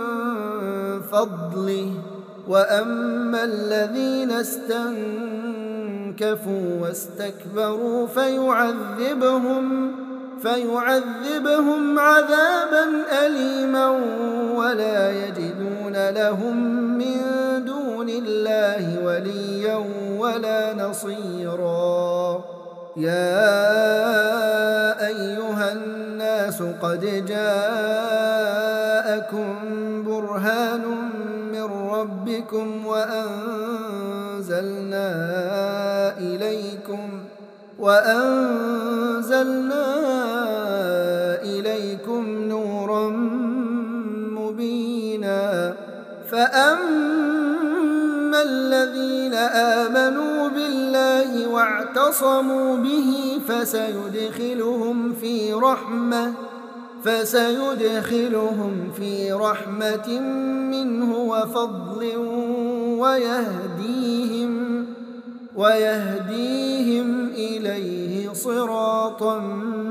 فضله وأما الذين استنكفوا واستكبروا فيعذبهم عذابا أليما ولا يجدون لهم من دون الله وليا ولا نصيرا يا أيها الناس قد جاءكم برهان من ربكم وأنزلنا إليكم نورا مبينا فأما الذين آمنوا بالله واعتصموا به فسيدخلهم في رحمة منه وفضل ويهديهم إليه صراطا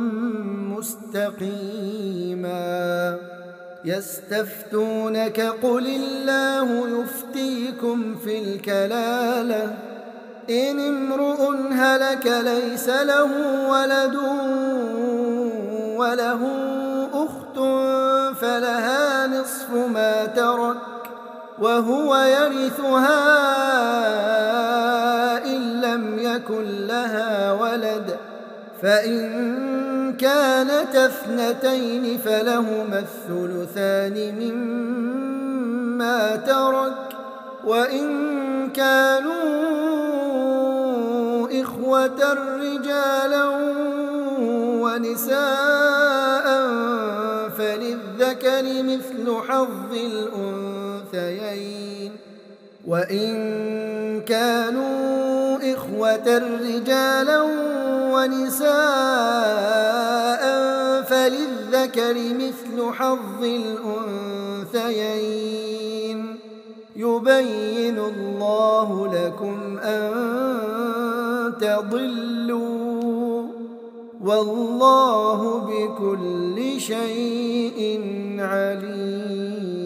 مستقيما يستفتونك قل الله يفتيكم في الكلالة إن امرؤ هلك ليس له ولد وله أخت فلها نصف ما ترك وهو يرثها إن لم يكن لها ولد فإن كانت اثنتين فلهما الثلثان مما ترك وإن كانوا إخوة رجالا ونساء فللذكر مثل حظ الأنثيين وإن كانوا إخوة رجالا ونساء فللذكر مثل حظ الأنثيين يبين الله لكم أن تضلوا والله بكل شيء عليم.